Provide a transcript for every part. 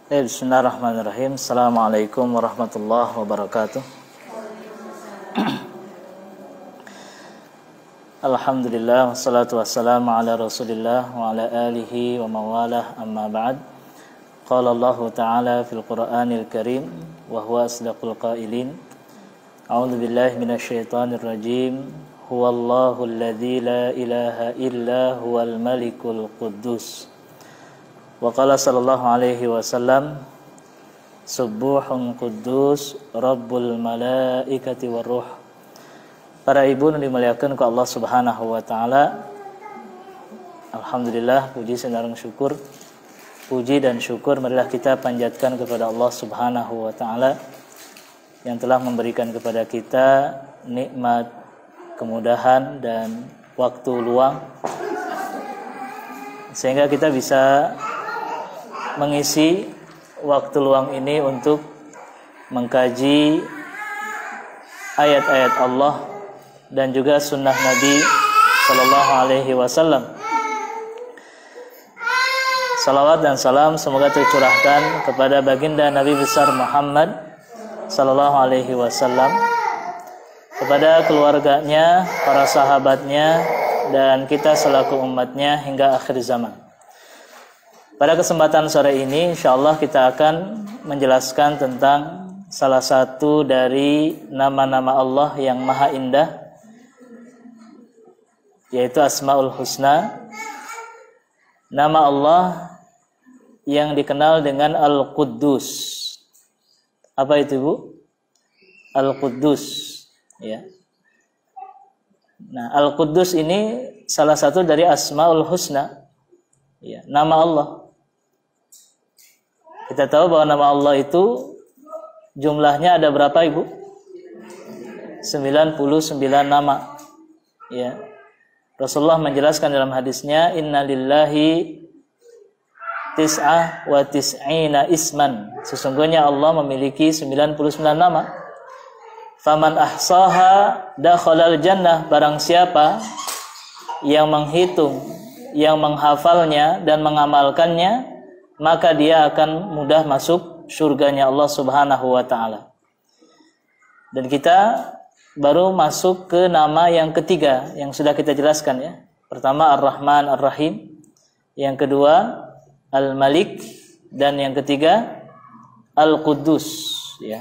Bismillahirrahmanirrahim. Assalamualaikum warahmatullahi wabarakatuh. Alhamdulillah wassalatu wassalamu ala Rasulillah wa ala alihi wa mawalah, amma ba'd. Qala Allah Ta'ala fil Qur'anil Karim wa huwa asdaqul qailin. A'udzu billahi minasyaitonir rajim. Huwallahu alladzi la ilaha illa huwal malikul quddus. Wa qala sallallahu alaihi wasallam, subuhun quddus rabbul malaikati waruh. Para ibu yang dimuliakan oleh Allah Subhanahu wa taala, alhamdulillah, puji senarung syukur, puji dan syukur marilah kita panjatkan kepada Allah Subhanahu wa taala yang telah memberikan kepada kita nikmat, kemudahan dan waktu luang sehingga kita bisa mengisi waktu luang ini untuk mengkaji ayat-ayat Allah dan juga sunnah Nabi Sallallahu Alaihi Wasallam. Salawat dan salam semoga tercurahkan kepada baginda Nabi besar Muhammad Sallallahu Alaihi Wasallam, kepada keluarganya, para sahabatnya, dan kita selaku umatnya hingga akhir zaman. Pada kesempatan sore ini insyaallah kita akan menjelaskan tentang salah satu dari nama-nama Allah yang maha indah, yaitu Asmaul Husna. Nama Allah yang dikenal dengan Al-Quddus. Apa itu, Bu? Al-Quddus, ya. Nah, Al-Quddus ini salah satu dari Asmaul Husna, ya, nama Allah. Kita tahu bahwa nama Allah itu jumlahnya ada berapa, Ibu? 99 nama. Ya. Rasulullah menjelaskan dalam hadisnya, Inna lillahi tis'ah wa tis'ina isman. Sesungguhnya Allah memiliki 99 nama. Faman ahsaha dakhalal jannah. Barang siapa yang menghitung, yang menghafalnya dan mengamalkannya, maka dia akan mudah masuk surganya Allah Subhanahu wa taala. Dan kita baru masuk ke nama yang ketiga yang sudah kita jelaskan, ya. Pertama Ar-Rahman Ar-Rahim, yang kedua Al-Malik, dan yang ketiga Al-Quddus, ya.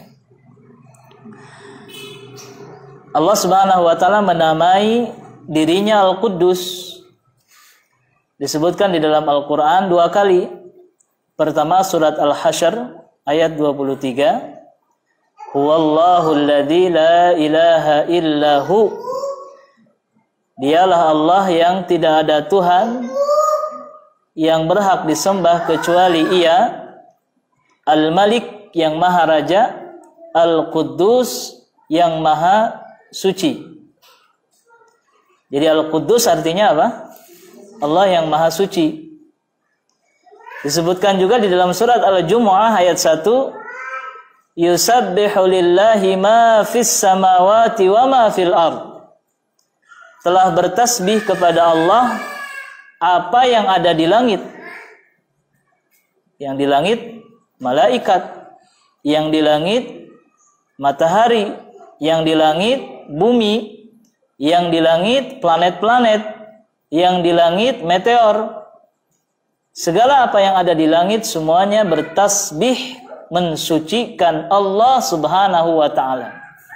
Allah Subhanahu wa taala menamai dirinya Al-Quddus. Disebutkan di dalam Al-Qur'an 2 kali. Pertama surat Al-Hasyr ayat 23. Huwallahu alladzi la ilaha illahu. Dialah Allah yang tidak ada Tuhan yang berhak disembah kecuali Ia. Al-Malik yang Maha Raja, Al-Quddus yang Maha Suci. Jadi Al-Quddus artinya apa? Allah yang Maha Suci. Disebutkan juga di dalam surat Al-Jumu'ah ayat 1, Yusabbihu lillahi ma fis samawati wa ma fil ard. Telah bertasbih kepada Allah apa yang ada di langit. Yang di langit malaikat, yang di langit matahari, yang di langit bumi, yang di langit planet-planet, yang di langit meteor. Segala apa yang ada di langit semuanya bertasbih mensucikan Allah Subhanahu wa taala.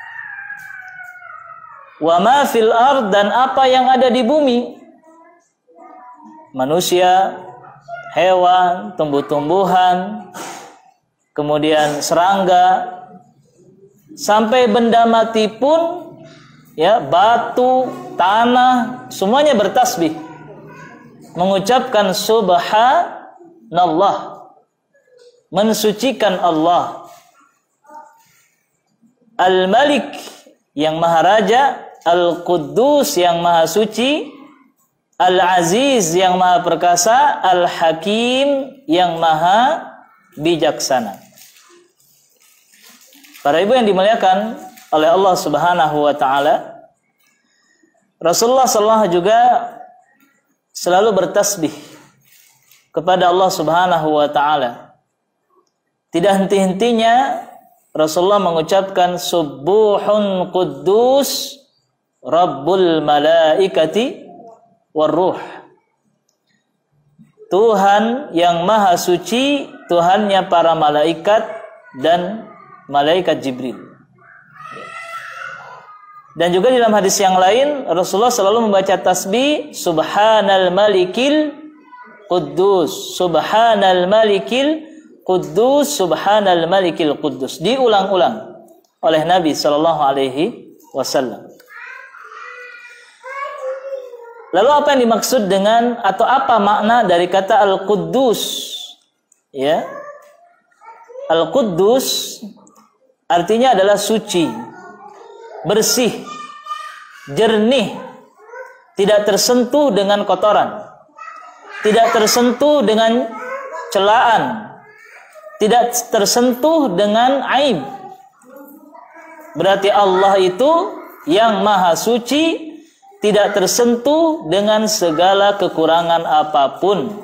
Wa ma fil ard, dan apa yang ada di bumi. Manusia, hewan, tumbuh-tumbuhan, kemudian serangga, sampai benda mati pun, ya, batu, tanah, semuanya bertasbih mengucapkan subhanallah, mensucikan Allah. Al-Malik yang Maha Raja, Al-Quddus yang Maha Suci, Al-Aziz yang Maha Perkasa, Al-Hakim yang Maha Bijaksana. Para ibu yang dimuliakan oleh Allah Subhanahu wa taala, Rasulullah sallallahu juga selalu bertasbih kepada Allah Subhanahu wa taala. tidak henti-hentinya Rasulullah mengucapkan subuhun quddus rabbul malaikati warruh. Tuhan yang maha suci, Tuhannya para malaikat dan malaikat Jibril. Dan juga di dalam hadis yang lain Rasulullah selalu membaca tasbih subhanal malikil quddus, subhanal malikil quddus, subhanal malikil quddus, diulang-ulang oleh Nabi sallallahu alaihi wasallam. Lalu apa yang dimaksud dengan atau apa makna dari kata al-quddus? Ya. Al-quddus artinya adalah suci, bersih, jernih, tidak tersentuh dengan kotoran, tidak tersentuh dengan celaan, tidak tersentuh dengan aib. Berarti Allah itu yang maha suci, tidak tersentuh dengan segala kekurangan apapun.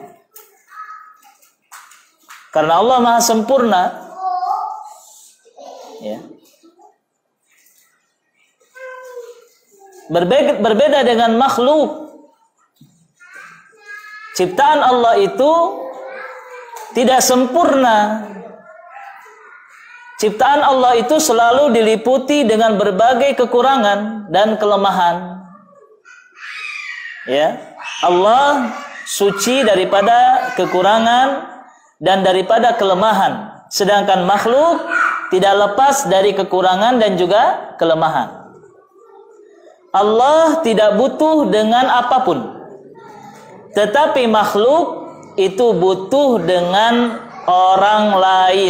Karena Allah maha sempurna. Ya. Berbeda dengan makhluk. Ciptaan Allah itu tidak sempurna. Ciptaan Allah itu selalu diliputi dengan berbagai kekurangan dan kelemahan. Ya, Allah suci daripada kekurangan dan daripada kelemahan. Sedangkan makhluk tidak lepas dari kekurangan dan juga kelemahan. Allah tidak butuh dengan apapun. Tetapi makhluk itu butuh dengan orang lain.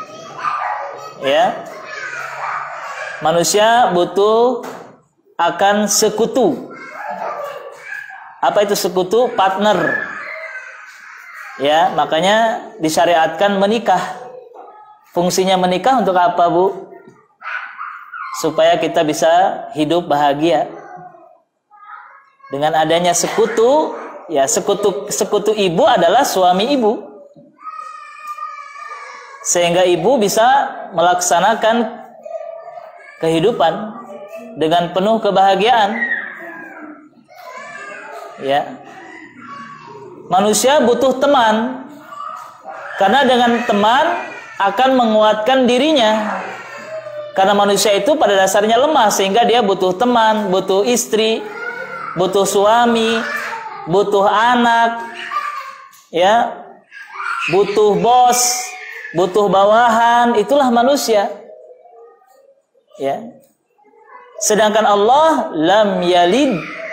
Ya. Manusia butuh akan sekutu. Apa itu sekutu? Partner. Ya, makanya disyariatkan menikah. Fungsinya menikah untuk apa, Bu? Supaya kita bisa hidup bahagia. Dengan adanya sekutu, ya sekutu ibu adalah suami ibu. Sehingga ibu bisa melaksanakan kehidupan dengan penuh kebahagiaan. Ya. Manusia butuh teman. Karena dengan teman akan menguatkan dirinya. Karena manusia itu pada dasarnya lemah, sehingga dia butuh teman, butuh istri, butuh suami, butuh anak, ya, butuh bos, butuh bawahan. Itulah manusia. Ya. Sedangkan Allah lam yalid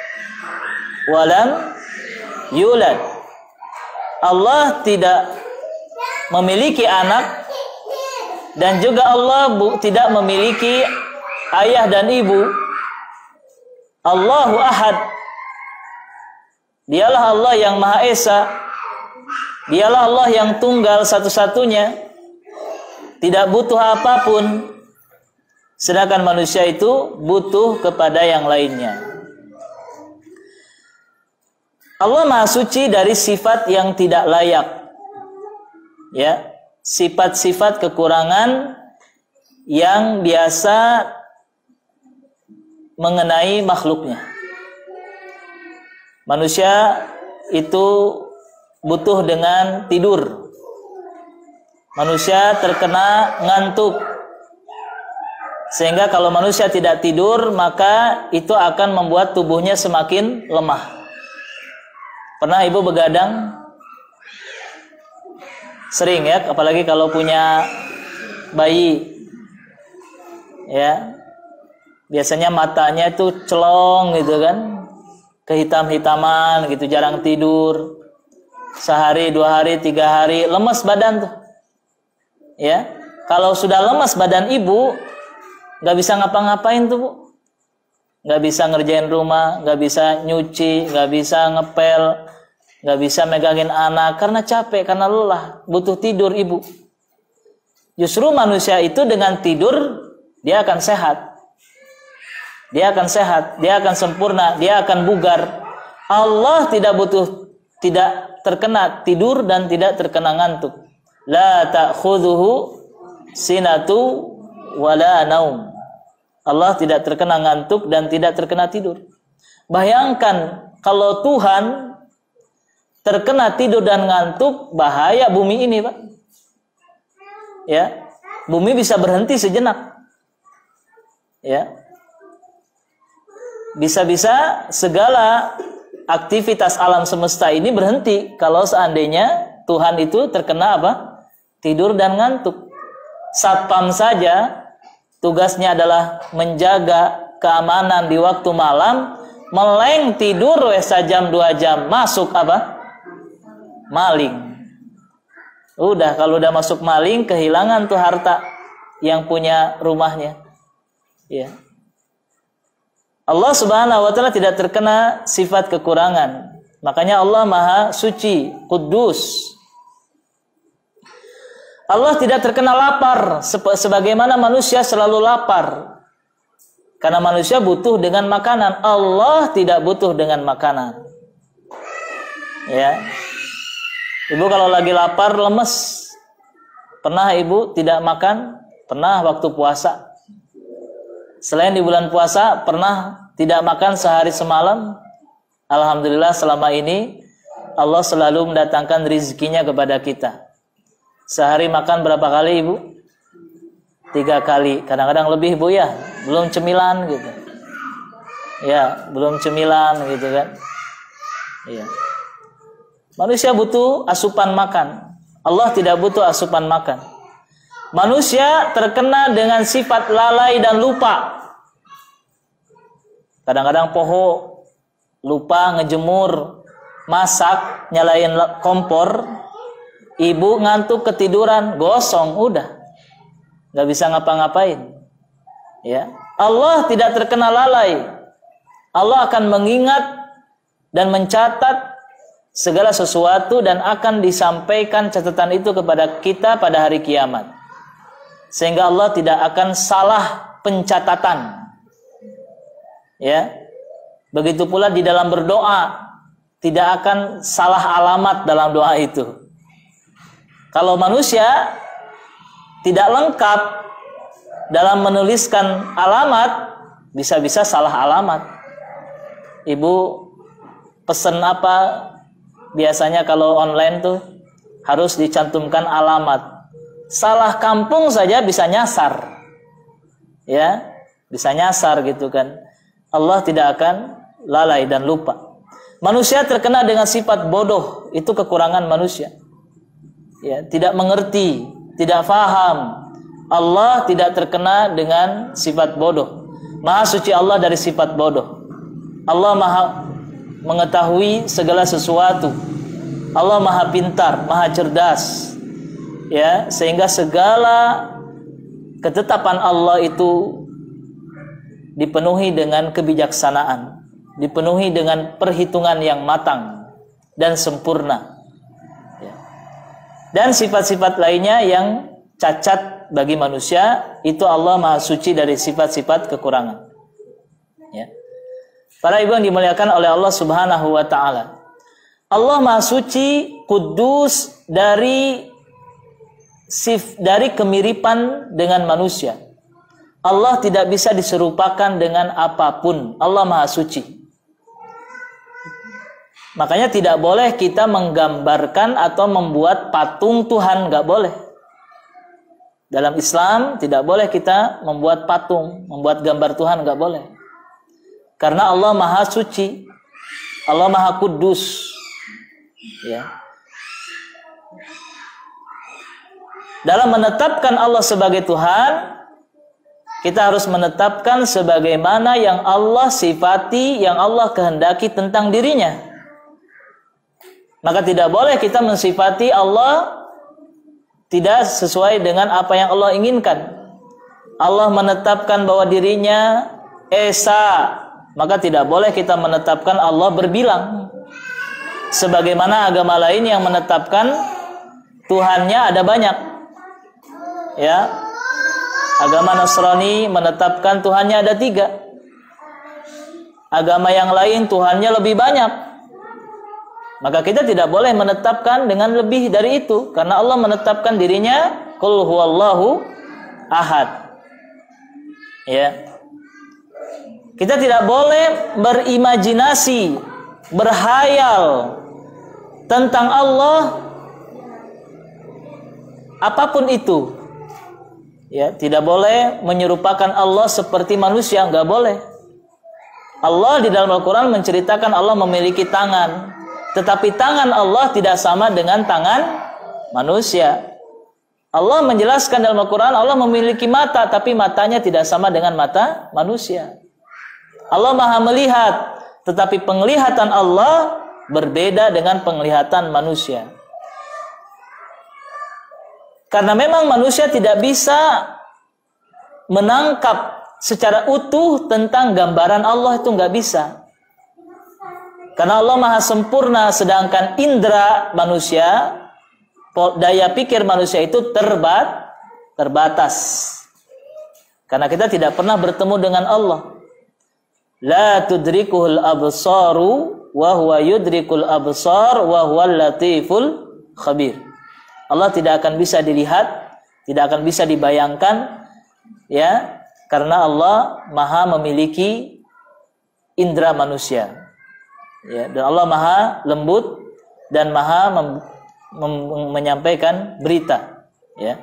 walam yulad. Allah tidak memiliki anak dan juga Allah tidak memiliki ayah dan ibu. Allahu Ahad. Dialah Allah yang Maha Esa. Dialah Allah yang tunggal satu-satunya. Tidak butuh apapun. Sedangkan manusia itu butuh kepada yang lainnya. Allah Maha Suci dari sifat yang tidak layak. Ya, sifat-sifat kekurangan yang biasa mengenai makhluknya. Manusia itu butuh dengan tidur. Manusia terkena ngantuk. Sehingga kalau manusia tidak tidur, maka itu akan membuat tubuhnya semakin lemah. Pernah ibu begadang? Sering ya, apalagi kalau punya bayi. Ya. Biasanya matanya itu celong gitu kan. Kehitam-hitaman gitu, jarang tidur. Sehari, 2 hari, 3 hari, lemes badan tuh. Ya. Kalau sudah lemes badan ibu, nggak bisa ngapa-ngapain tuh, Bu. Nggak bisa ngerjain rumah, nggak bisa nyuci, nggak bisa ngepel, nggak bisa megangin anak karena capek, karena lelah, butuh tidur ibu. Justru manusia itu dengan tidur dia akan sehat, dia akan sehat, dia akan sempurna, dia akan bugar. Allah tidak butuh, tidak terkena tidur dan tidak terkena ngantuk. la ta'khudhuhu sinatu wala naum. Allah tidak terkena ngantuk dan tidak terkena tidur. Bayangkan kalau Tuhan terkena tidur dan ngantuk, bahaya bumi ini, Pak. Ya, bumi bisa berhenti sejenak. Ya, bisa-bisa segala aktivitas alam semesta ini berhenti kalau seandainya Tuhan itu terkena apa? Tidur dan ngantuk. Satpam saja tugasnya adalah menjaga keamanan di waktu malam, meleng tidur sejam 2 jam, masuk apa? Maling. Udah, kalau udah masuk maling, kehilangan tuh harta yang punya rumahnya. Ya. Allah Subhanahu wa taala tidak terkena sifat kekurangan. Makanya Allah Maha Suci, Kudus. Allah tidak terkena lapar sebagaimana manusia selalu lapar. Karena manusia butuh dengan makanan, Allah tidak butuh dengan makanan. Ya. Ibu kalau lagi lapar, lemes. Pernah ibu tidak makan? Pernah waktu puasa. Selain di bulan puasa, pernah tidak makan sehari semalam? Alhamdulillah selama ini Allah selalu mendatangkan rizkinya kepada kita. Sehari makan berapa kali ibu? 3 kali, kadang-kadang lebih bu ya. Belum cemilan gitu. Ya, belum cemilan gitu kan. Iya. Manusia butuh asupan makan. Allah tidak butuh asupan makan. Manusia terkena dengan sifat lalai dan lupa. Kadang-kadang poho, lupa ngejemur, masak, nyalain kompor, ibu ngantuk ketiduran, gosong, udah. Gak bisa ngapa-ngapain. Ya. Allah tidak terkena lalai. Allah akan mengingat dan mencatat segala sesuatu dan akan disampaikan catatan itu kepada kita pada hari kiamat. Sehingga Allah tidak akan salah pencatatan. Ya. Begitu pula di dalam berdoa, tidak akan salah alamat dalam doa itu. Kalau manusia tidak lengkap dalam menuliskan alamat, bisa-bisa salah alamat. Ibu pesen apa? Biasanya kalau online tuh harus dicantumkan alamat. Salah kampung saja bisa nyasar. Ya, bisa nyasar gitu kan. Allah tidak akan lalai dan lupa. Manusia terkena dengan sifat bodoh, itu kekurangan manusia. Ya, tidak mengerti, tidak faham. Allah tidak terkena dengan sifat bodoh. Maha suci Allah dari sifat bodoh. Allah maha mengetahui segala sesuatu. Allah maha pintar, maha cerdas. Ya, sehingga segala ketetapan Allah itu dipenuhi dengan kebijaksanaan, dipenuhi dengan perhitungan yang matang dan sempurna. Ya. Dan sifat-sifat lainnya yang cacat bagi manusia, itu Allah maha suci dari sifat-sifat kekurangan. Ya. Para ibu yang dimuliakan oleh Allah Subhanahu wa taala. Allah maha suci, kudus dari kemiripan dengan manusia. Allah tidak bisa diserupakan dengan apapun. Allah maha suci. Makanya tidak boleh kita menggambarkan atau membuat patung Tuhan, nggak boleh. Dalam Islam tidak boleh kita membuat patung, membuat gambar Tuhan, nggak boleh. Karena Allah maha suci, Allah maha kudus. Ya. Dalam menetapkan Allah sebagai Tuhan, kita harus menetapkan sebagaimana yang Allah sifati, yang Allah kehendaki tentang dirinya. Maka tidak boleh kita mensifati Allah tidak sesuai dengan apa yang Allah inginkan. Allah menetapkan bahwa dirinya Esa, maka tidak boleh kita menetapkan Allah berbilang. Sebagaimana agama lain yang menetapkan Tuhannya ada banyak. Ya, agama Nasrani menetapkan Tuhannya ada 3. Agama yang lain Tuhannya lebih banyak. Maka kita tidak boleh menetapkan dengan lebih dari itu, karena Allah menetapkan dirinya qul huwallahu ahad. Ya. Kita tidak boleh berimajinasi, berhayal tentang Allah apapun itu. Ya, tidak boleh menyerupakan Allah seperti manusia, enggak boleh. Allah di dalam Al-Qur'an menceritakan Allah memiliki tangan, tetapi tangan Allah tidak sama dengan tangan manusia. Allah menjelaskan dalam Al-Qur'an Allah memiliki mata, tapi matanya tidak sama dengan mata manusia. Allah Maha melihat, tetapi penglihatan Allah berbeda dengan penglihatan manusia. Karena memang manusia tidak bisa menangkap secara utuh tentang gambaran Allah, itu nggak bisa. Karena Allah Maha sempurna, sedangkan indera manusia, daya pikir manusia itu terbatas. Karena kita tidak pernah bertemu dengan Allah. La tudrikuhul absaru wa huwa yudrikul absar wa huwal latiful khabir. Allah tidak akan bisa dilihat, tidak akan bisa dibayangkan, ya, karena Allah Maha memiliki indera manusia. Ya, dan Allah Maha lembut dan Maha menyampaikan berita, ya.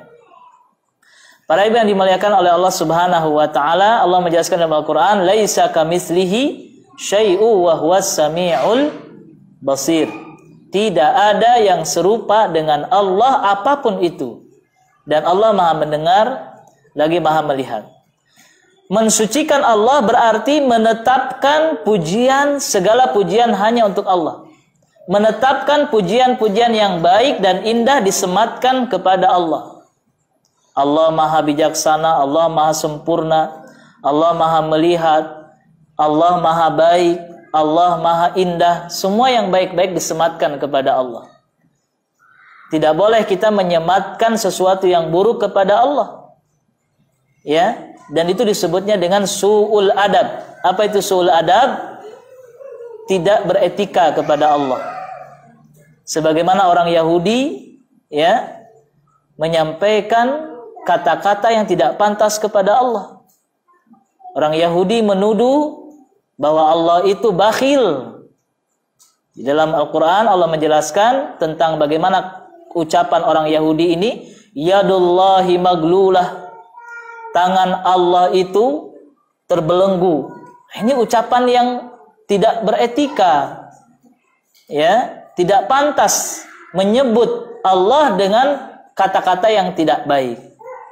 Para ibu yang dimuliakan oleh Allah Subhanahu wa taala, Allah menjelaskan dalam Al-Qur'an, laisa kamitslihi syai'u wa huwas samiul basir. Tidak ada yang serupa dengan Allah apapun itu. Dan Allah Maha mendengar lagi Maha melihat. Mensucikan Allah berarti menetapkan pujian, segala pujian hanya untuk Allah. Menetapkan pujian-pujian yang baik dan indah disematkan kepada Allah. Allah Maha bijaksana, Allah Maha sempurna, Allah Maha melihat, Allah Maha baik, Allah Maha indah. Semua yang baik-baik disematkan kepada Allah. Tidak boleh kita menyematkan sesuatu yang buruk kepada Allah. Ya, dan itu disebutnya dengan su'ul adab. Apa itu su'ul adab? Tidak beretika kepada Allah. Sebagaimana orang Yahudi, ya, menyampaikan kata-kata yang tidak pantas kepada Allah. Orang Yahudi menuduh bahwa Allah itu bakhil. Di dalam Al-Quran Allah menjelaskan tentang bagaimana ucapan orang Yahudi ini, yadullahi maglulah, tangan Allah itu terbelenggu. Ini ucapan yang tidak beretika, ya, tidak pantas menyebut Allah dengan kata-kata yang tidak baik.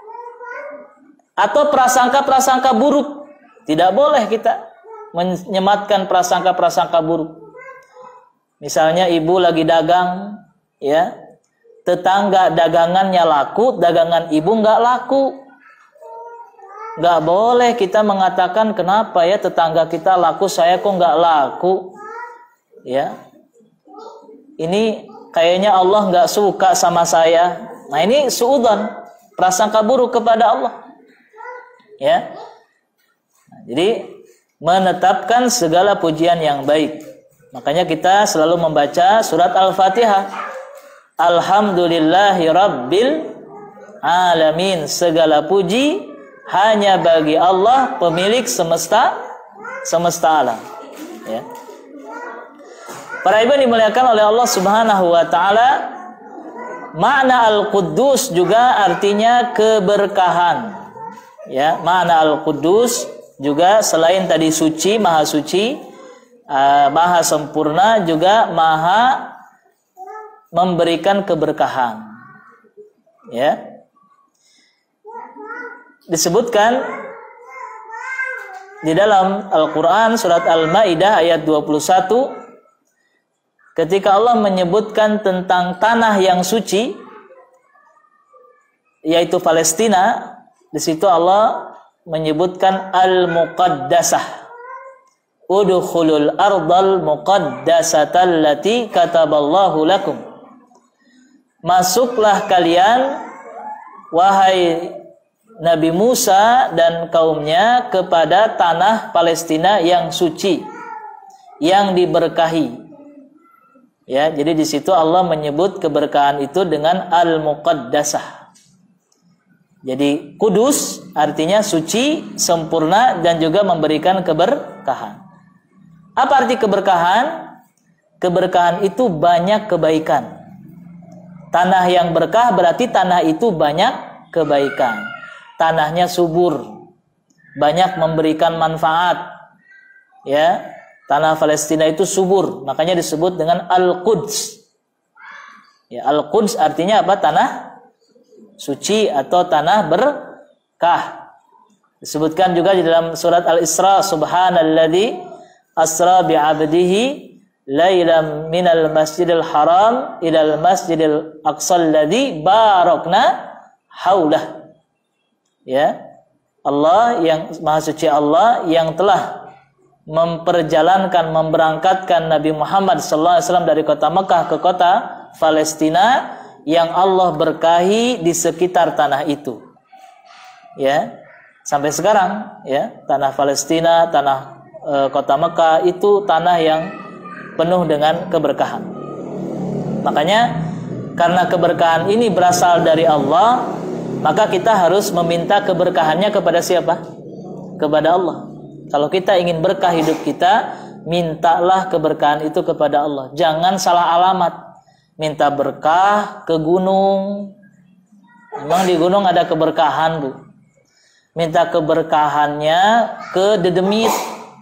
Atau prasangka-prasangka buruk. Tidak boleh kita menyematkan prasangka-prasangka buruk. Misalnya ibu lagi dagang, ya, tetangga dagangannya laku, dagangan ibu nggak laku. Nggak boleh kita mengatakan kenapa ya tetangga kita laku, saya kok nggak laku. Ya, ini kayaknya Allah nggak suka sama saya. Nah, ini suudzon, prasangka buruk kepada Allah. Ya, jadi menetapkan segala pujian yang baik. Makanya kita selalu membaca surat Al-Fatihah. Alhamdulillahi Rabbil Alamin. Segala puji hanya bagi Allah, pemilik semesta alam. Ya. Para ibu dimuliakan oleh Allah Subhanahu wa taala, makna Al-Quddus juga artinya keberkahan. Ya, makna Al-Quddus juga selain tadi suci, maha suci, maha sempurna, juga maha memberikan keberkahan. Ya. Disebutkan di dalam Al-Quran surat Al-Maidah ayat 21, ketika Allah menyebutkan tentang tanah yang suci, yaitu Palestina, di situ Allah menyebutkan al-muqaddasah. Udkhulul ardal muqaddasatal lati kataballahu lakum. Masuklah kalian, wahai Nabi Musa dan kaumnya, kepada tanah Palestina yang suci, yang diberkahi. Ya, jadi di situ Allah menyebut keberkahan itu dengan al-muqaddasah. Jadi kudus artinya suci, sempurna, dan juga memberikan keberkahan. Apa arti keberkahan? Keberkahan itu banyak kebaikan. Tanah yang berkah berarti tanah itu banyak kebaikan. Tanahnya subur, banyak memberikan manfaat. Ya, tanah Palestina itu subur, makanya disebut dengan Al-Quds. Ya, Al-Quds artinya apa? Tanah suci atau tanah berkah. Disebutkan juga di dalam surat Al-Isra, subhanalladzi asra bi'abdihi lailam minal masjidil haram ilal masjidil aqsal ladzi barakna haulah. Ya, Allah yang maha suci, Allah yang telah memberangkatkan Nabi Muhammad SAW dari kota Mekah ke kota Palestina, yang Allah berkahi di sekitar tanah itu. Ya, sampai sekarang ya, tanah Palestina, tanah kota Mekah itu tanah yang penuh dengan keberkahan. Makanya karena keberkahan ini berasal dari Allah, maka kita harus meminta keberkahannya kepada siapa? Kepada Allah. Kalau kita ingin berkah hidup kita, mintalah keberkahan itu kepada Allah. Jangan salah alamat. Minta berkah ke gunung. Memang di gunung ada keberkahan, Bu. Minta keberkahannya ke dedemit,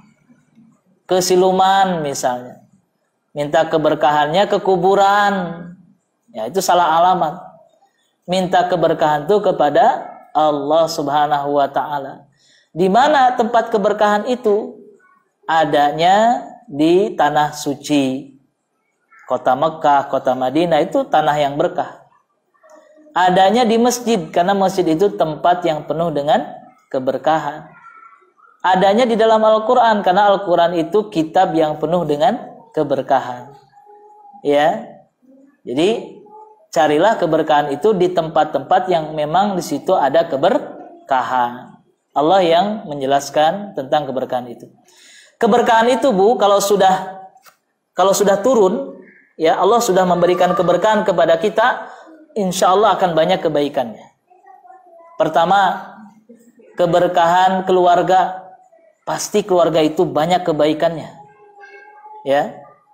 ke siluman misalnya. Minta keberkahannya ke kuburan. Ya, itu salah alamat. Minta keberkahan itu kepada Allah Subhanahu wa ta'ala. Di mana tempat keberkahan itu? Adanya di tanah suci. Kota Mekah, kota Madinah itu tanah yang berkah. Adanya di masjid, karena masjid itu tempat yang penuh dengan keberkahan. Adanya di dalam Al-Quran, karena Al-Quran itu kitab yang penuh dengan keberkahan. Ya, jadi carilah keberkahan itu di tempat-tempat yang memang di situ ada keberkahan. Allah yang menjelaskan tentang keberkahan itu. Keberkahan itu, Bu, kalau sudah turun, ya, Allah sudah memberikan keberkahan kepada kita, insya Allah akan banyak kebaikannya. Pertama, keberkahan keluarga, pasti keluarga itu banyak kebaikannya. Ya,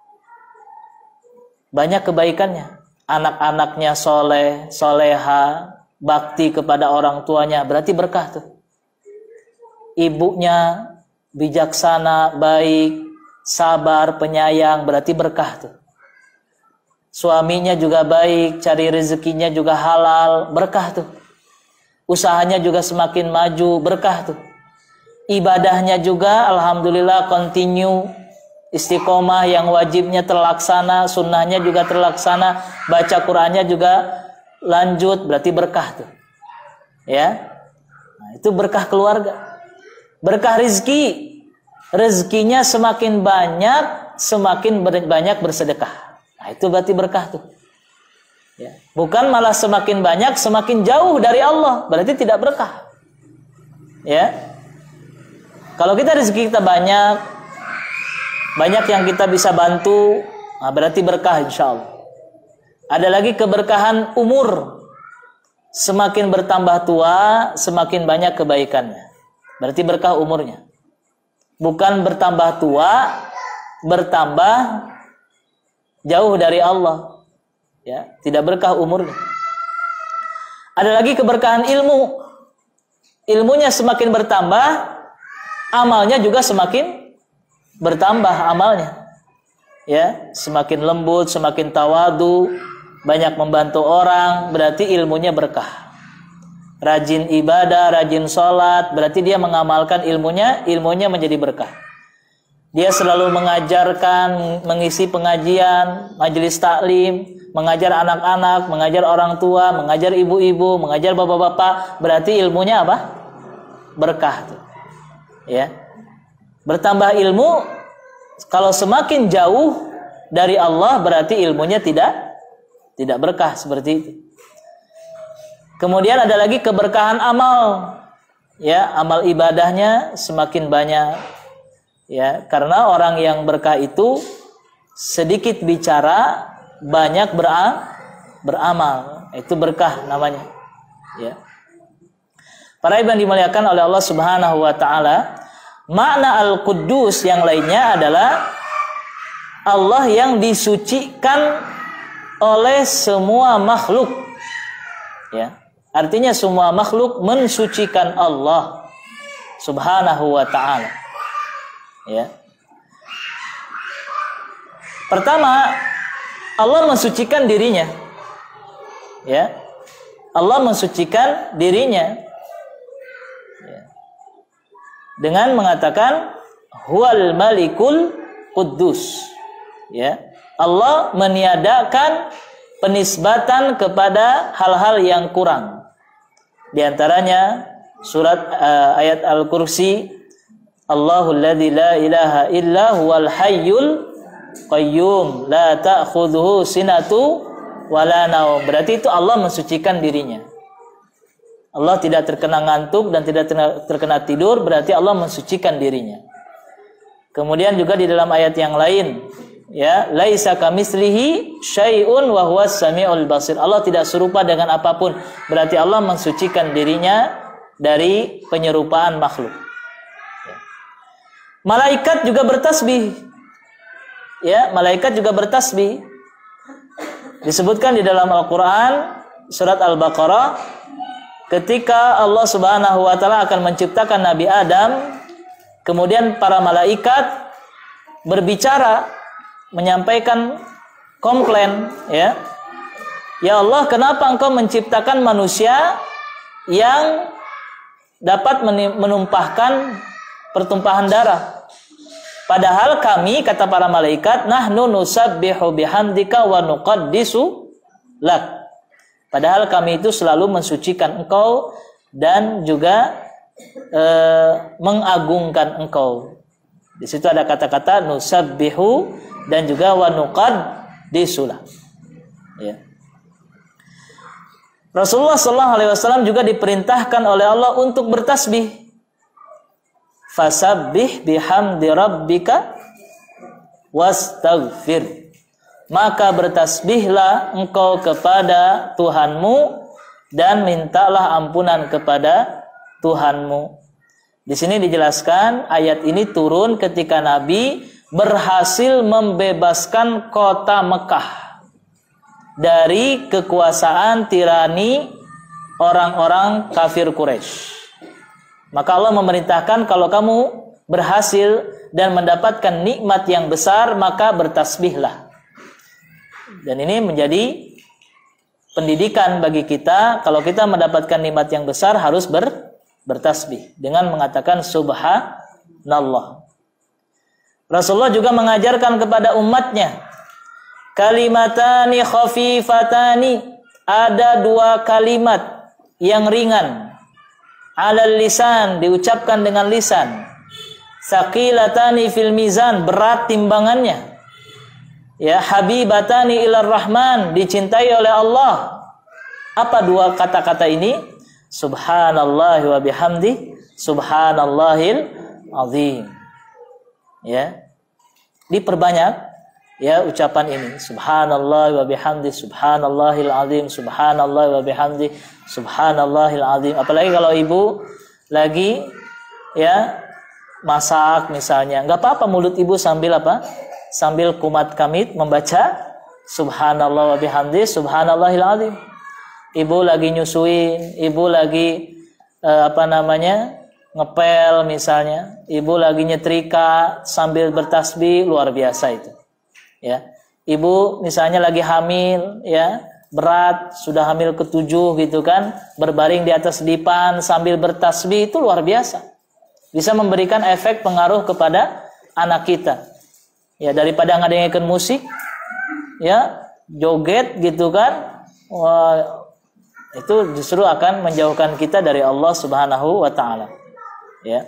banyak kebaikannya. Anak-anaknya soleh, soleha, bakti kepada orang tuanya, berarti berkah tuh. Ibunya bijaksana, baik, sabar, penyayang, berarti berkah tuh. Suaminya juga baik, cari rezekinya juga halal, berkah tuh. Usahanya juga semakin maju, berkah tuh. Ibadahnya juga alhamdulillah continue, istiqomah, yang wajibnya terlaksana, sunnahnya juga terlaksana, baca Qur'annya juga lanjut, berarti berkah tuh. Ya. Nah, itu berkah keluarga. Berkah rizki, rezekinya semakin banyak, semakin banyak bersedekah. Nah, itu berarti berkah tuh. Ya. Bukan malah semakin banyak, semakin jauh dari Allah, berarti tidak berkah. Ya. Kalau kita rezeki kita banyak yang kita bisa bantu, nah berarti berkah insya Allah. Ada lagi keberkahan umur, semakin bertambah tua, semakin banyak kebaikannya. Berarti berkah umurnya. Bukan bertambah tua, bertambah jauh dari Allah. Ya, tidak berkah umurnya. Ada lagi keberkahan ilmu. Ilmunya semakin bertambah, amalnya juga semakin bertambah amalnya. Ya, semakin lembut, semakin tawadu, banyak membantu orang, berarti ilmunya berkah. Rajin ibadah, rajin sholat, berarti dia mengamalkan ilmunya menjadi berkah. Dia selalu mengajarkan, mengisi pengajian, majelis taklim, mengajar anak-anak, mengajar orang tua, mengajar ibu-ibu, mengajar bapak-bapak, berarti ilmunya apa? Berkah. Ya. Bertambah ilmu, kalau semakin jauh dari Allah, berarti ilmunya tidak berkah seperti itu. Kemudian ada lagi keberkahan amal. Ya, amal ibadahnya semakin banyak. Ya, karena orang yang berkah itu sedikit bicara, banyak beramal. Itu berkah namanya. Ya. Para ibu yang dimuliakan oleh Allah Subhanahu wa taala, makna Al-Quddus yang lainnya adalah Allah yang disucikan oleh semua makhluk. Ya. Artinya semua makhluk mensucikan Allah Subhanahu wa taala. Ya. Pertama, Allah mensucikan dirinya. Ya. Allah mensucikan dirinya. Ya. Dengan mengatakan huwal malikul quddus. Ya. Allah meniadakan penisbatan kepada hal-hal yang kurang. Di antaranya surat ayat Al-Kursi, Allahul ladzi la ilaha illa huwal hayyul qayyum la ta'khudhuhu sinatu wala naum. Berarti itu Allah mensucikan dirinya. Allah tidak terkena ngantuk dan tidak terkena tidur, berarti Allah mensucikan dirinya. Kemudian juga di dalam ayat yang lain, ya, laisa kamitslihi syai'un wa huwas samiul basir. Allah tidak serupa dengan apapun, berarti Allah mensucikan dirinya dari penyerupaan makhluk. Ya. Malaikat juga bertasbih. Ya, malaikat juga bertasbih. Disebutkan di dalam Al-Qur'an surat Al-Baqarah ketika Allah Subhanahu wa taala akan menciptakan Nabi Adam, kemudian para malaikat berbicara, menyampaikan komplain, ya. Ya Allah, kenapa Engkau menciptakan manusia yang dapat menumpahkan pertumpahan darah? Padahal kami, kata para malaikat, nahnu nusabbihu bihamdika wa nuqaddisu lak. Padahal kami itu selalu mensucikan Engkau dan juga mengagungkan Engkau. Di situ ada kata-kata nusabbihu dan juga wa nuqaddisu lak. Ya. Rasulullah SAW juga diperintahkan oleh Allah untuk bertasbih. Fasabbih bihamdi rabbika wastaghfir. Maka bertasbihlah engkau kepada Tuhanmu dan mintalah ampunan kepada Tuhanmu. Di sini dijelaskan ayat ini turun ketika Nabi berhasil membebaskan kota Mekah dari kekuasaan tirani orang-orang kafir Quraisy. Maka Allah memerintahkan kalau kamu berhasil dan mendapatkan nikmat yang besar, maka bertasbihlah. Dan ini menjadi pendidikan bagi kita, kalau kita mendapatkan nikmat yang besar harus bertasbih dengan mengatakan subhanallah. Rasulullah juga mengajarkan kepada umatnya kalimatani khafifatani, ada dua kalimat yang ringan, alal lisan, diucapkan dengan lisan, saqilatani fil mizan, berat timbangannya, ya, habibatani ilar rahman, dicintai oleh Allah. Apa dua kata-kata ini? Subhanallah wa bihamdi, subhanallahil azim. Ya, diperbanyak ya ucapan ini, subhanallah wa bihamdi, subhanallahil azim, subhanallah wa bihamdi, subhanallahil azim. Apalagi kalau ibu lagi ya masak misalnya, nggak apa-apa mulut ibu sambil apa? Sambil kumat kamit membaca subhanallah wa bihamdi, subhanallahil azim. Ibu lagi nyusuin, ibu lagi ngepel misalnya, ibu lagi nyetrika sambil bertasbih, luar biasa itu. Ya, ibu misalnya lagi hamil, ya, berat, sudah hamil ke-7 gitu kan, berbaring di atas dipan sambil bertasbih, itu luar biasa. Bisa memberikan efek pengaruh kepada anak kita. Ya, daripada ngedengerin musik, ya, joget gitu kan, wah, itu justru akan menjauhkan kita dari Allah Subhanahu wa taala. Ya.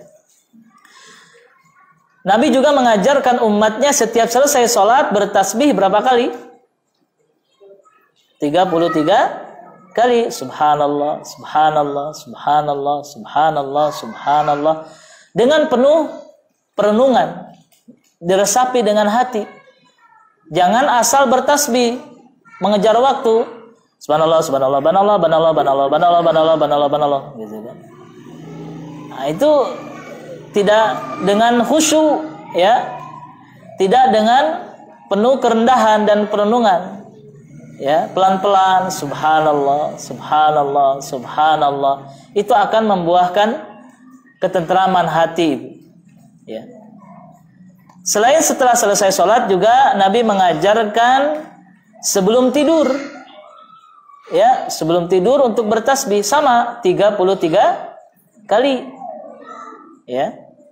Nabi juga mengajarkan umatnya setiap selesai sholat bertasbih berapa kali? 33 kali. Subhanallah, subhanallah, subhanallah, subhanallah, subhanallah. Dengan penuh perenungan, diresapi dengan hati. Jangan asal bertasbih, mengejar waktu. Subhanallah, subhanallah, subhanallah, subhanallah, subhanallah, subhanallah, subhanallah, subhanallah, subhanallah, gitu kan. Nah, itu tidak dengan khusyuk, ya. Tidak dengan penuh kerendahan dan perenungan. Ya, pelan-pelan, subhanallah, subhanallah, subhanallah. Itu akan membuahkan ketentraman hati. Ya. Selain setelah selesai sholat juga Nabi mengajarkan sebelum tidur. Ya, sebelum tidur untuk bertasbih sama 33 kali. Ya.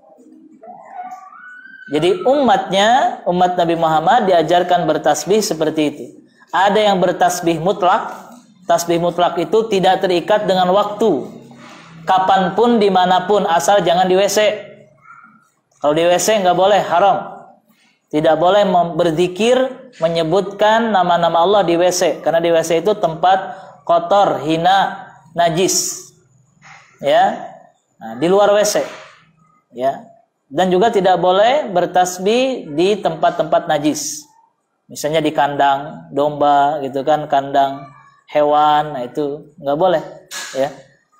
Jadi umat Nabi Muhammad diajarkan bertasbih seperti itu. Ada yang bertasbih mutlak. Tasbih mutlak itu tidak terikat dengan waktu. Kapanpun, dimanapun, asal jangan di WC. Kalau di WC nggak boleh, haram. Tidak boleh berzikir, menyebutkan nama-nama Allah di WC. Karena di WC itu tempat kotor, hina, najis. Ya, nah, di luar WC. Ya, dan juga tidak boleh bertasbih di tempat-tempat najis. Misalnya di kandang domba gitu kan, kandang hewan, nah itu nggak boleh, ya.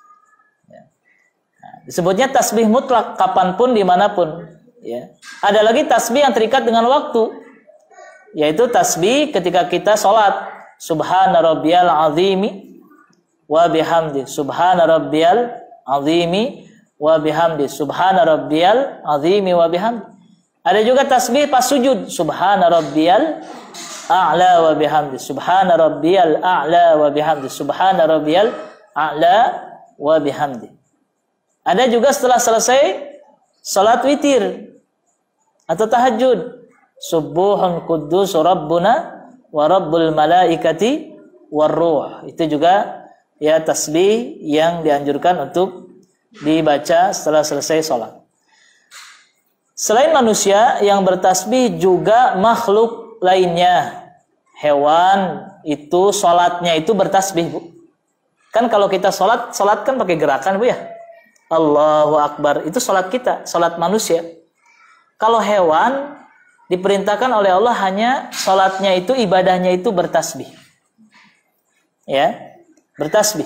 Nah, disebutnya tasbih mutlak, kapanpun, dimanapun, ya. Ada lagi tasbih yang terikat dengan waktu, yaitu tasbih ketika kita sholat. Subhana rabbiyal azimi wa bihamdi. Subhana rabbiyal azimi wa bihamdi. Subhana rabbiyal azimi wa bihamdi. Ada juga tasbih pas sujud. Subhana rabbiyal a'la wa bihamdi. Subhana rabbiyal a'la wa bihamdi. Subhana rabbiyal a'la wa bihamdi. Ada juga setelah selesai salat witir atau tahajud. Subuhun quddus rabbuna wa rabbul malaikati war ruh. Itu juga ya tasbih yang dianjurkan untuk dibaca setelah selesai salat. Selain manusia yang bertasbih juga makhluk lainnya. Hewan itu salatnya itu bertasbih, Bu. Kan kalau kita salat kan pakai gerakan, Bu, ya. Allahu Akbar, itu salat kita, salat manusia. Kalau hewan diperintahkan oleh Allah hanya salatnya itu, ibadahnya itu bertasbih. Ya, bertasbih.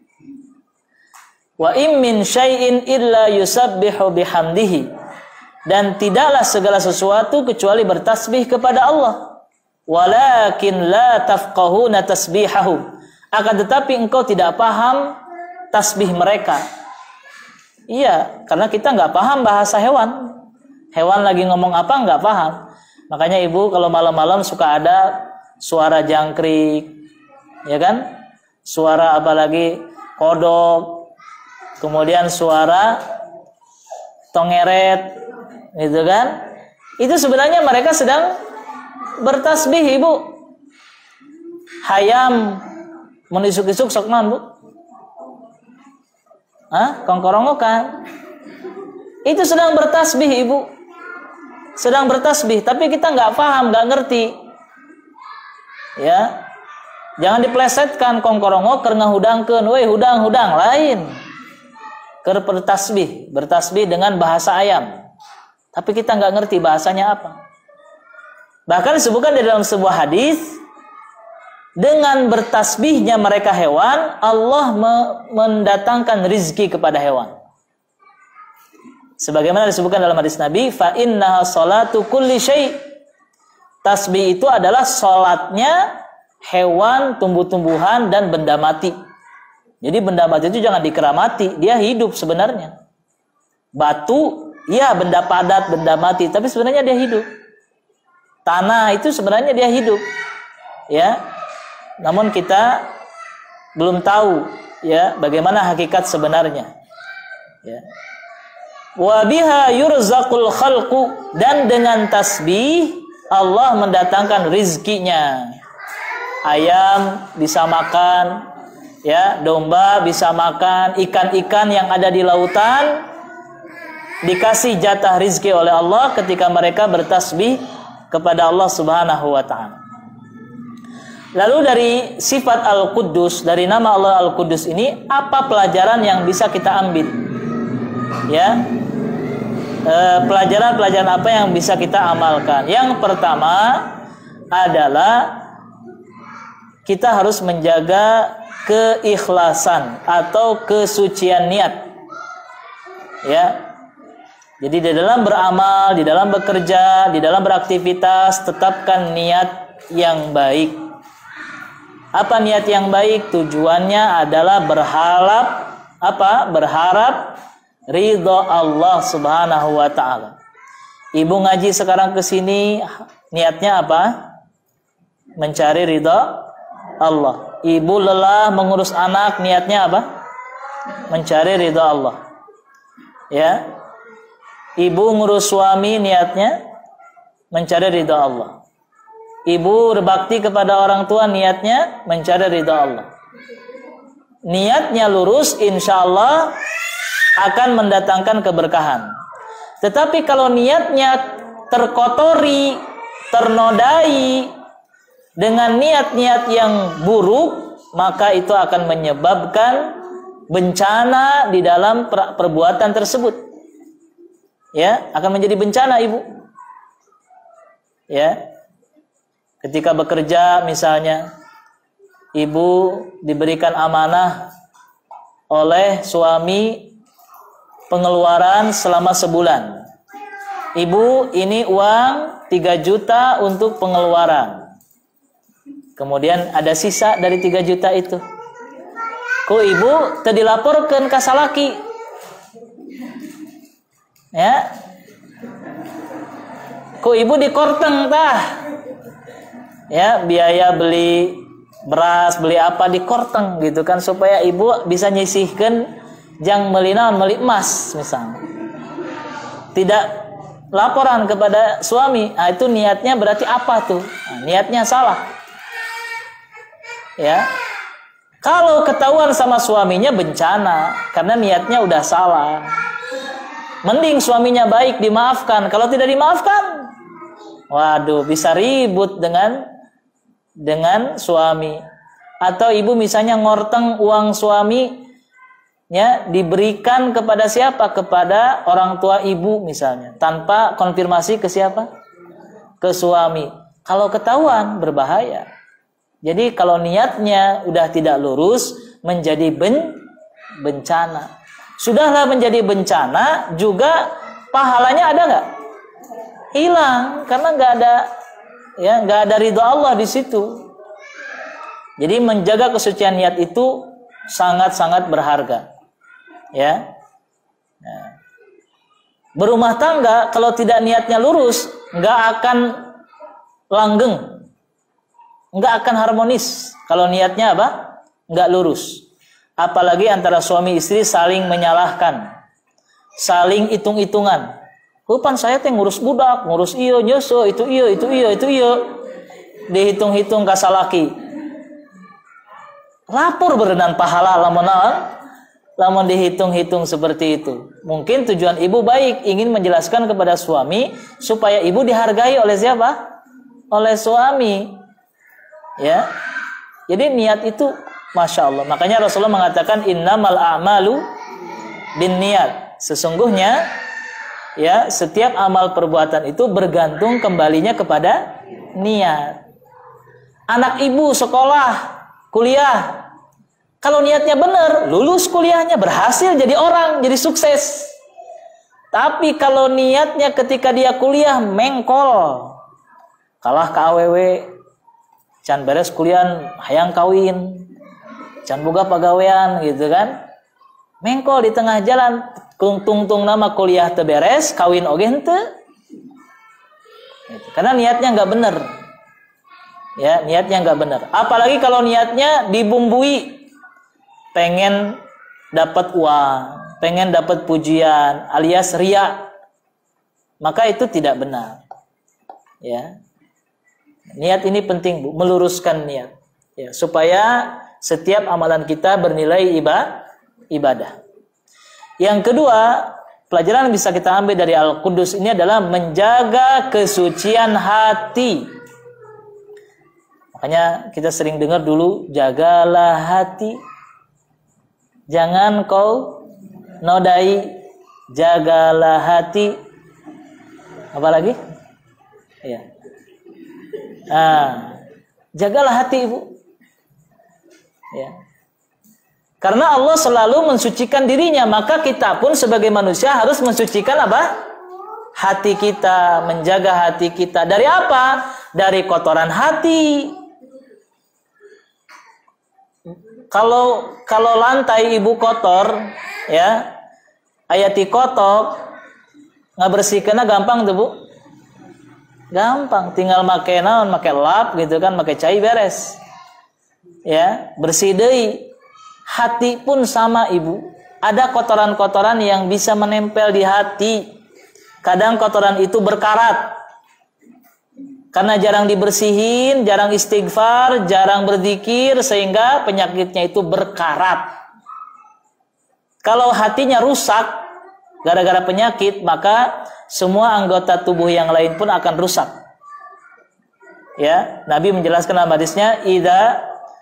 Wa im min syai'in illa yusabbihu bihamdihi. Dan tidaklah segala sesuatu kecuali bertasbih kepada Allah. Walakin la tafqahuna tasbihahum. Akan tetapi engkau tidak paham tasbih mereka. Iya, karena kita nggak paham bahasa hewan. Hewan lagi ngomong apa nggak paham. Makanya ibu kalau malam-malam suka ada suara jangkrik, ya kan? Suara apalagi kodok, kemudian suara tongeret. Gitu kan? Itu sebenarnya mereka sedang bertasbih, Ibu. Hayam menisuk-isuk sokman, Bu. Kongkorongokan. Itu sedang bertasbih, Ibu. Sedang bertasbih, tapi kita nggak paham, nggak ngerti. Ya. Jangan diplesetkan kongkorongo keur ngahudangkeun, we hudang-hudang lain. Keur bertasbih dengan bahasa ayam. Tapi kita nggak ngerti bahasanya apa. Bahkan disebutkan di dalam sebuah hadis, dengan bertasbihnya mereka hewan, Allah mendatangkan rizki kepada hewan. Sebagaimana disebutkan dalam hadis Nabi, fa innaha salatu kulli syai'. Tasbih itu adalah salatnya hewan, tumbuh-tumbuhan dan benda mati. Jadi benda mati itu jangan dikeramati, dia hidup sebenarnya. Batu, iya benda padat, benda mati, tapi sebenarnya dia hidup. Tanah itu sebenarnya dia hidup. Ya. Namun kita belum tahu ya bagaimana hakikat sebenarnya. Ya. Wa biha yurzaqul khalqu, dan dengan tasbih Allah mendatangkan rizkinya. Ayam bisa makan, ya, domba bisa makan, ikan-ikan yang ada di lautan dikasih jatah rizki oleh Allah ketika mereka bertasbih kepada Allah Subhanahu wa ta'ala. Lalu dari sifat Al-Quddus, dari nama Allah Al-Quddus ini, apa pelajaran yang bisa kita ambil? Ya, pelajaran-pelajaran apa yang bisa kita amalkan? Yang pertama adalah kita harus menjaga keikhlasan atau kesucian niat. Ya. Jadi di dalam beramal, di dalam bekerja, di dalam beraktivitas, tetapkan niat yang baik. Apa niat yang baik? Tujuannya adalah berharap ridho Allah Subhanahu wa taala. Ibu ngaji sekarang ke sini niatnya apa? Mencari ridho Allah. Ibu lelah mengurus anak, niatnya apa? Mencari ridho Allah. Ya. Ibu ngurus suami, niatnya mencari ridha Allah. Ibu berbakti kepada orang tua, niatnya mencari ridha Allah. Niatnya lurus, insya Allah akan mendatangkan keberkahan. Tetapi kalau niatnya terkotori, ternodai dengan niat-niat yang buruk, maka itu akan menyebabkan bencana di dalam perbuatan tersebut. Ya, akan menjadi bencana ibu. Ya, ketika bekerja misalnya, ibu diberikan amanah oleh suami pengeluaran selama sebulan. Ibu, ini uang 3 juta untuk pengeluaran. Kemudian ada sisa dari 3 juta itu. Ku ibu tadi laporkan ke salaki. Ya, ku ibu dikorteng tah, ya biaya beli beras, beli apa dikorteng gitu kan, supaya ibu bisa nyisihkan jang meli emas misalnya. Tidak laporan kepada suami, nah, itu niatnya berarti apa tuh? Nah, niatnya salah. Ya, kalau ketahuan sama suaminya bencana karena niatnya udah salah. Mending suaminya baik, dimaafkan. Kalau tidak dimaafkan, waduh, bisa ribut dengan suami. Atau ibu misalnya ngorteng uang suami, ya, diberikan kepada siapa? Kepada orang tua ibu misalnya, tanpa konfirmasi ke siapa? Ke suami. Kalau ketahuan, berbahaya. Jadi kalau niatnya udah tidak lurus, menjadi bencana. Sudahlah menjadi bencana, juga pahalanya ada nggak? Hilang, karena nggak ada ridho Allah di situ. Jadi menjaga kesucian niat itu sangat-sangat berharga. Ya, nah, berumah tangga kalau tidak niatnya lurus, nggak akan langgeng, nggak akan harmonis. Kalau niatnya apa? Nggak lurus. Apalagi antara suami istri saling menyalahkan, saling hitung-hitungan. Hupan saya teh ngurus budak, ngurus iyo nyoso, itu iyo. Dihitung-hitung kasalaki. Lapor berenang pahala lamun dihitung-hitung seperti itu. Mungkin tujuan ibu baik, ingin menjelaskan kepada suami supaya ibu dihargai oleh siapa? Oleh suami. Ya. Jadi niat itu Masya Allah. Makanya Rasulullah mengatakan innamal a'malu binniyat. Sesungguhnya ya, setiap amal perbuatan itu bergantung kembalinya kepada niat. Anak ibu sekolah, kuliah, kalau niatnya benar, lulus kuliahnya, berhasil jadi orang, jadi sukses. Tapi kalau niatnya ketika dia kuliah mengkol, kalah ke AWW, can beres kuliah hayang kawin, can boga pagawean gitu kan, mengkol di tengah jalan, tung nama kuliah teu beres, kawin oge henteu. Karena niatnya nggak benar. Ya, niatnya nggak benar. Apalagi kalau niatnya dibumbui, pengen dapat uang, pengen dapat pujian, alias riya, maka itu tidak benar. Ya, niat ini penting, Bu, meluruskan niat, ya, supaya setiap amalan kita bernilai ibadah. Yang kedua, pelajaran yang bisa kita ambil dari Al-Quddus ini adalah menjaga kesucian hati. Makanya kita sering dengar dulu, jagalah hati, jangan kau nodai, jagalah hati. Apa lagi? Ya. Nah, jagalah hati ibu. Ya. Karena Allah selalu mensucikan dirinya, maka kita pun sebagai manusia harus mensucikan apa? Hati kita, menjaga hati kita. Dari apa? Dari kotoran hati. Kalau lantai ibu kotor, ya, ayati kotor, ngabersihkeunna gampang tuh bu? Gampang, tinggal make naon, make lap gitu kan, make cai beres. Ya, bersih deui. Hati pun sama ibu. Ada kotoran-kotoran yang bisa menempel di hati. Kadang kotoran itu berkarat. Karena jarang dibersihin, jarang istighfar, jarang berzikir, sehingga penyakitnya itu berkarat. Kalau hatinya rusak gara-gara penyakit, maka semua anggota tubuh yang lain pun akan rusak. Ya, Nabi menjelaskan dalam hadisnya, idza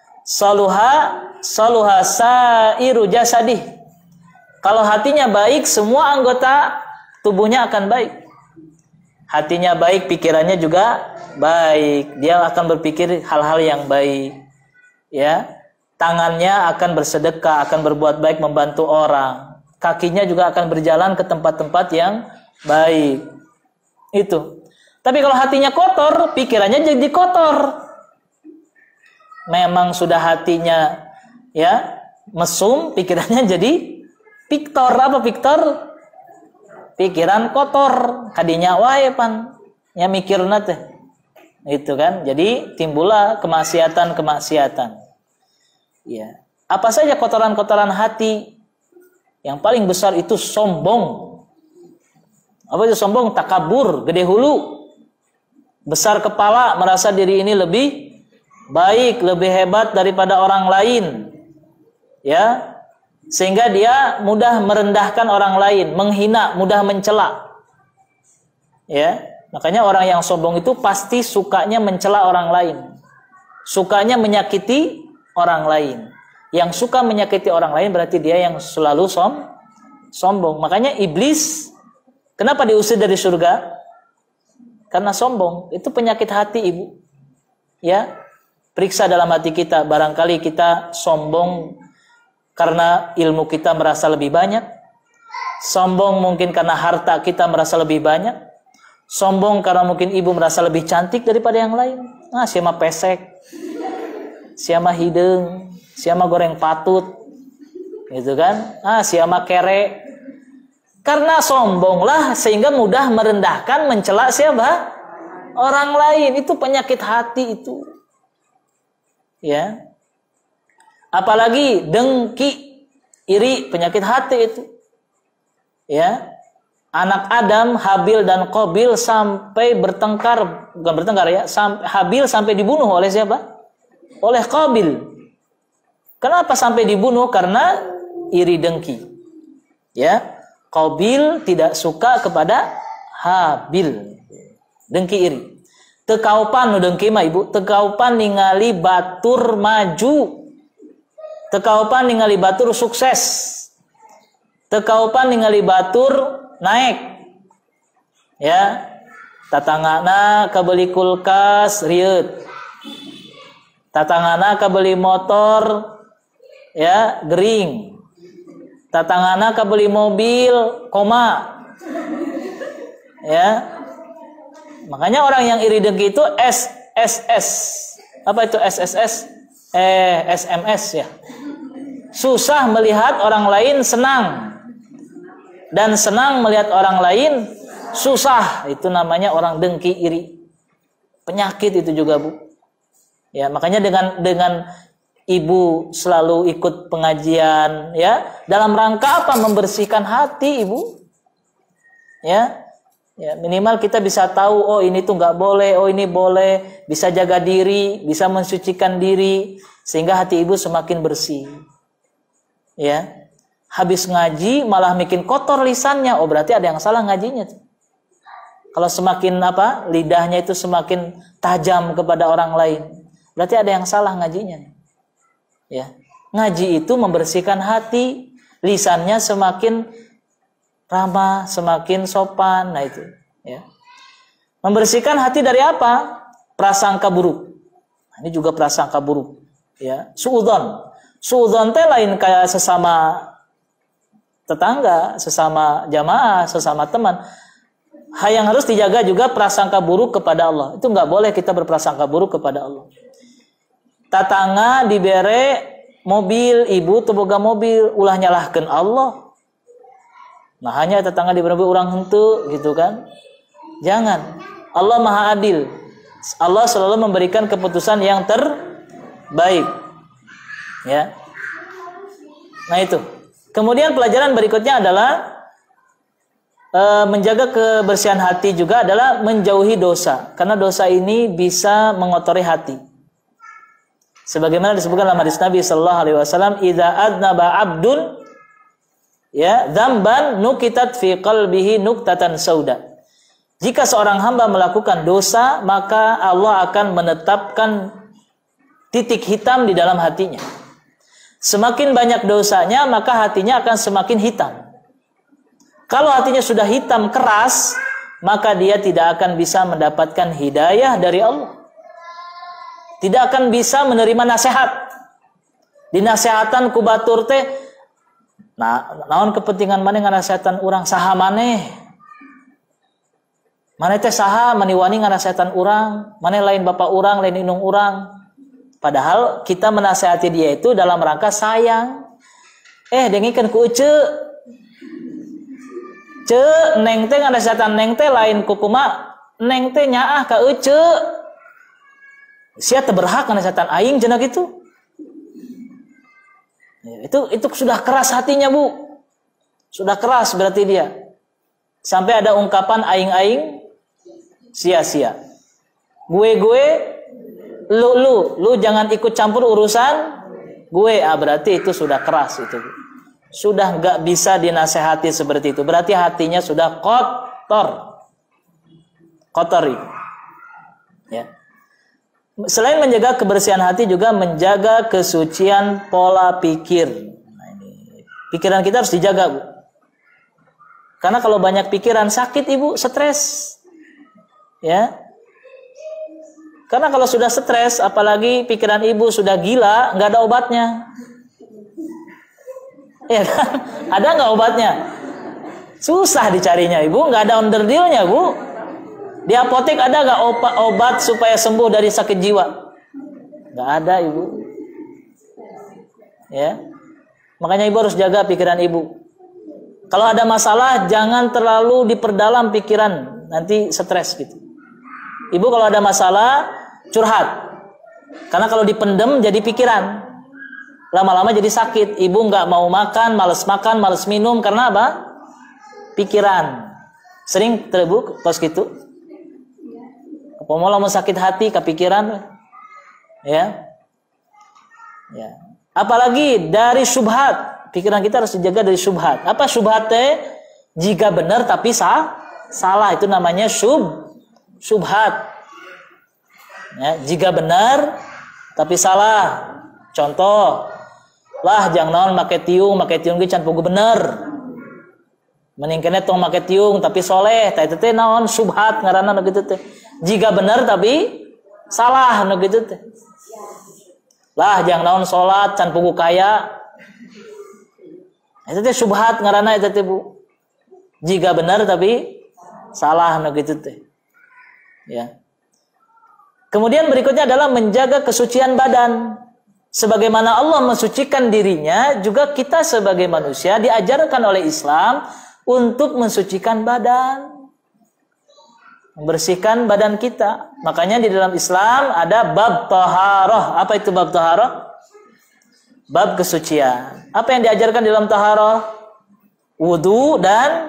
saluha sairu jasadih. Kalau hatinya baik, semua anggota tubuhnya akan baik. Hatinya baik, pikirannya juga baik. Dia akan berpikir hal-hal yang baik. Ya, tangannya akan bersedekah, akan berbuat baik, membantu orang. Kakinya juga akan berjalan ke tempat-tempat yang baik. Itu. Tapi kalau hatinya kotor, pikirannya jadi kotor. Memang sudah hatinya ya mesum, pikirannya jadi piktor. Apa piktor? Pikiran kotor, kadinya wae pan nya mikirna teh. Itu kan. Jadi timbullah kemaksiatan. Ya. Apa saja kotoran-kotoran hati? Yang paling besar itu sombong. Apa itu sombong? Takabur, gede hulu. Besar kepala, merasa diri ini lebih baik, lebih hebat daripada orang lain. Ya. Sehingga dia mudah merendahkan orang lain, menghina, mudah mencela. Ya, makanya orang yang sombong itu pasti sukanya mencela orang lain. Sukanya menyakiti orang lain. Yang suka menyakiti orang lain berarti dia yang selalu sombong. Makanya iblis kenapa diusir dari surga? Karena sombong. Itu penyakit hati, Ibu. Ya. Periksa dalam hati kita, barangkali kita sombong karena ilmu kita merasa lebih banyak. Sombong mungkin karena harta kita merasa lebih banyak. Sombong karena mungkin ibu merasa lebih cantik daripada yang lain. Nah, siapa pesek, siapa hidung, siapa goreng patut, gitu kan? Ah, siapa kere. Karena sombonglah sehingga mudah merendahkan, mencela siapa? Orang lain. Itu penyakit hati itu. Ya. Apalagi dengki, iri, penyakit hati itu. Ya. Anak Adam, Habil dan Qabil sampai bertengkar, bukan bertengkar ya, Habil sampai dibunuh oleh siapa? Oleh Qabil. Kenapa sampai dibunuh? Karena iri dengki. Ya. Qabil tidak suka kepada Habil. Dengki iri. Tekaupan dengki mah ibu, tekaupan ningali batur maju. Tekaupan ningali batur sukses. Tekaupan ningali batur naik. Ya. Tatangana kabeli kulkas rieut. Tatangana kabeli motor ya gering. Tatangana kabeli mobil koma. Ya. Makanya orang yang iri dengki itu SSS. Apa itu SSS? SMS ya. Susah melihat orang lain senang dan senang melihat orang lain susah. Itu namanya orang dengki iri. Penyakit itu juga, Bu. Ya, makanya dengan ibu selalu ikut pengajian ya, dalam rangka apa? Membersihkan hati, Ibu. Ya. Ya, minimal kita bisa tahu, oh ini tuh nggak boleh, oh ini boleh, bisa jaga diri, bisa mensucikan diri, sehingga hati ibu semakin bersih. Ya, habis ngaji malah bikin kotor lisannya, oh berarti ada yang salah ngajinya tuh. Kalau semakin lidahnya itu semakin tajam kepada orang lain, berarti ada yang salah ngajinya. Ya, ngaji itu membersihkan hati, lisannya semakin ramah, semakin sopan. Nah itu ya. Membersihkan hati dari apa? prasangka buruk. Ini juga prasangka buruk, ya. Suudzon teh lain kayak sesama tetangga, sesama jamaah, sesama teman. Yang harus dijaga juga prasangka buruk kepada Allah. Itu nggak boleh kita berprasangka buruk kepada Allah. Tatangga dibere mobil, ibu teu boga mobil, ulah nyalahkeun Allah. Nah, hanya tetangga diberi orang henteu gitu kan. Jangan. Allah Maha Adil. Allah selalu memberikan keputusan yang terbaik. Ya. Nah itu. Kemudian pelajaran berikutnya adalah menjaga kebersihan hati juga adalah menjauhi dosa. Karena dosa ini bisa mengotori hati. Sebagaimana disebutkan dalam hadis Nabi sallallahu alaihi wasallam, "Idza adnaba 'abdun ya dzamban nukitat fi qalbihi nuktatan sauda." Jika seorang hamba melakukan dosa, maka Allah akan menetapkan titik hitam di dalam hatinya. Semakin banyak dosanya, maka hatinya akan semakin hitam. Kalau hatinya sudah hitam keras, maka dia tidak akan bisa mendapatkan hidayah dari Allah. Tidak akan bisa menerima nasihat. Dinasehatan ku batur teh, nah, naon kepentingan maneh nganasehatan urang saha maneh? Maneh teh saha maniwani nganasehatan urang? Maneh lain bapak urang, lain indung urang. Padahal kita menasehati dia itu dalam rangka sayang. Dengikeun ku ece. Ce neng teh nganasehatan neng teh lain kumaha? Neng teh nyaah ka ece. Sia teu berhak nganasehatan aing cenah kitu. Ya, itu sudah keras hatinya, Bu. Sudah keras berarti dia. Sampai ada ungkapan aing-aing sia-sia. Gue, lu jangan ikut campur urusan gue. Berarti itu sudah keras itu. Sudah enggak bisa dinasehati seperti itu. Berarti hatinya sudah kotori. Ya. Selain menjaga kebersihan hati juga menjaga kesucian pola pikir. Nah, ini pikiran kita harus dijaga, Bu. Karena kalau banyak pikiran sakit, Ibu, stres. Ya. Karena kalau sudah stres, apalagi pikiran ibu sudah gila, nggak ada obatnya. Ya kan? Ada nggak obatnya? Susah dicarinya, Ibu. Nggak ada onderdilnya, Bu. Di apotek ada nggak obat supaya sembuh dari sakit jiwa? Nggak ada, Ibu. Ya. Makanya Ibu harus jaga pikiran Ibu. Kalau ada masalah, jangan terlalu diperdalam pikiran, nanti stres gitu. Ibu kalau ada masalah, curhat. Karena kalau dipendem jadi pikiran. Lama-lama jadi sakit. Ibu nggak mau makan, males minum. Karena apa? Pikiran. Sering terbu pas gitu. Mau sakit hati, kepikiran. Ya. Apalagi dari syubhat. Pikiran kita harus dijaga dari syubhat. Apa syubhatnya? Jika benar tapi salah. Itu namanya syubhat. Ya, jika benar tapi salah. Contoh, lah jangan naon make tiung ge can pugu bener. Mending kene tong make tiung tapi soleh, tah eta teh naon syubhat ngaranna nu kitu teh. Jika benar tapi salah nu kitu teh. Lah jangan naon salat can pugu kaya. Eta teh syubhat ngaranna eta teh, Bu. Jika benar tapi salah nu kitu teh. Ya. Kemudian berikutnya adalah menjaga kesucian badan. Sebagaimana Allah mensucikan dirinya, juga kita sebagai manusia diajarkan oleh Islam untuk mensucikan badan. Membersihkan badan kita. Makanya di dalam Islam ada bab taharah. Apa itu bab taharah? Bab kesucian. Apa yang diajarkan di dalam taharah? Wudu dan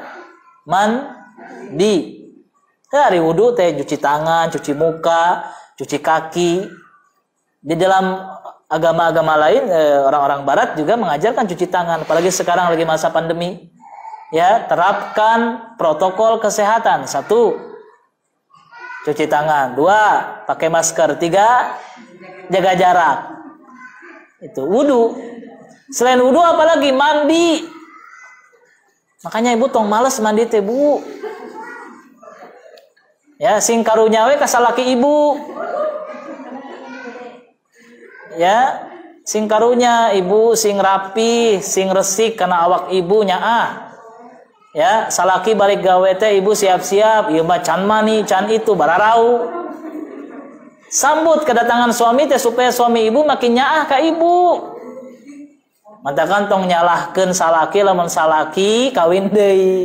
mandi. Dari wudu teh cuci tangan, cuci muka, cuci kaki. Di dalam agama-agama lain, orang-orang barat juga mengajarkan cuci tangan. Apalagi sekarang lagi masa pandemi. Ya, terapkan protokol kesehatan. 1, cuci tangan. 2, pakai masker. 3, jaga jarak. Itu wudu. Selain wudu apalagi? Mandi. Makanya ibu tong males mandi teh, Bu. Ya, sing karunya we ka salaki ibu. ya sing karunya ibu sing rapi sing resik karena awak ibu nyaah ya salaki balik gawe teh ibu siap-siap ieu mah can mani can itu bararau sambut kedatangan suami teh supaya suami ibu makin nyaah ka ibu mantakan tong nyalahkeun salaki lamun salaki kawin deui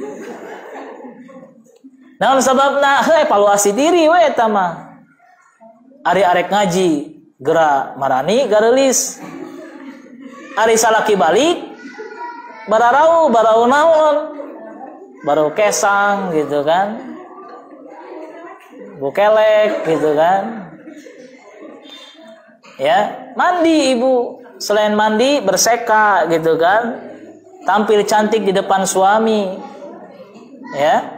naon sababna evaluasi diri we eta mah ari arek ngaji geura marani gareulis ari salaki balik bararau naon baru kesang gitu kan bukelek gitu kan ya mandi ibu selain mandi berseka gitu kan tampil cantik di depan suami ya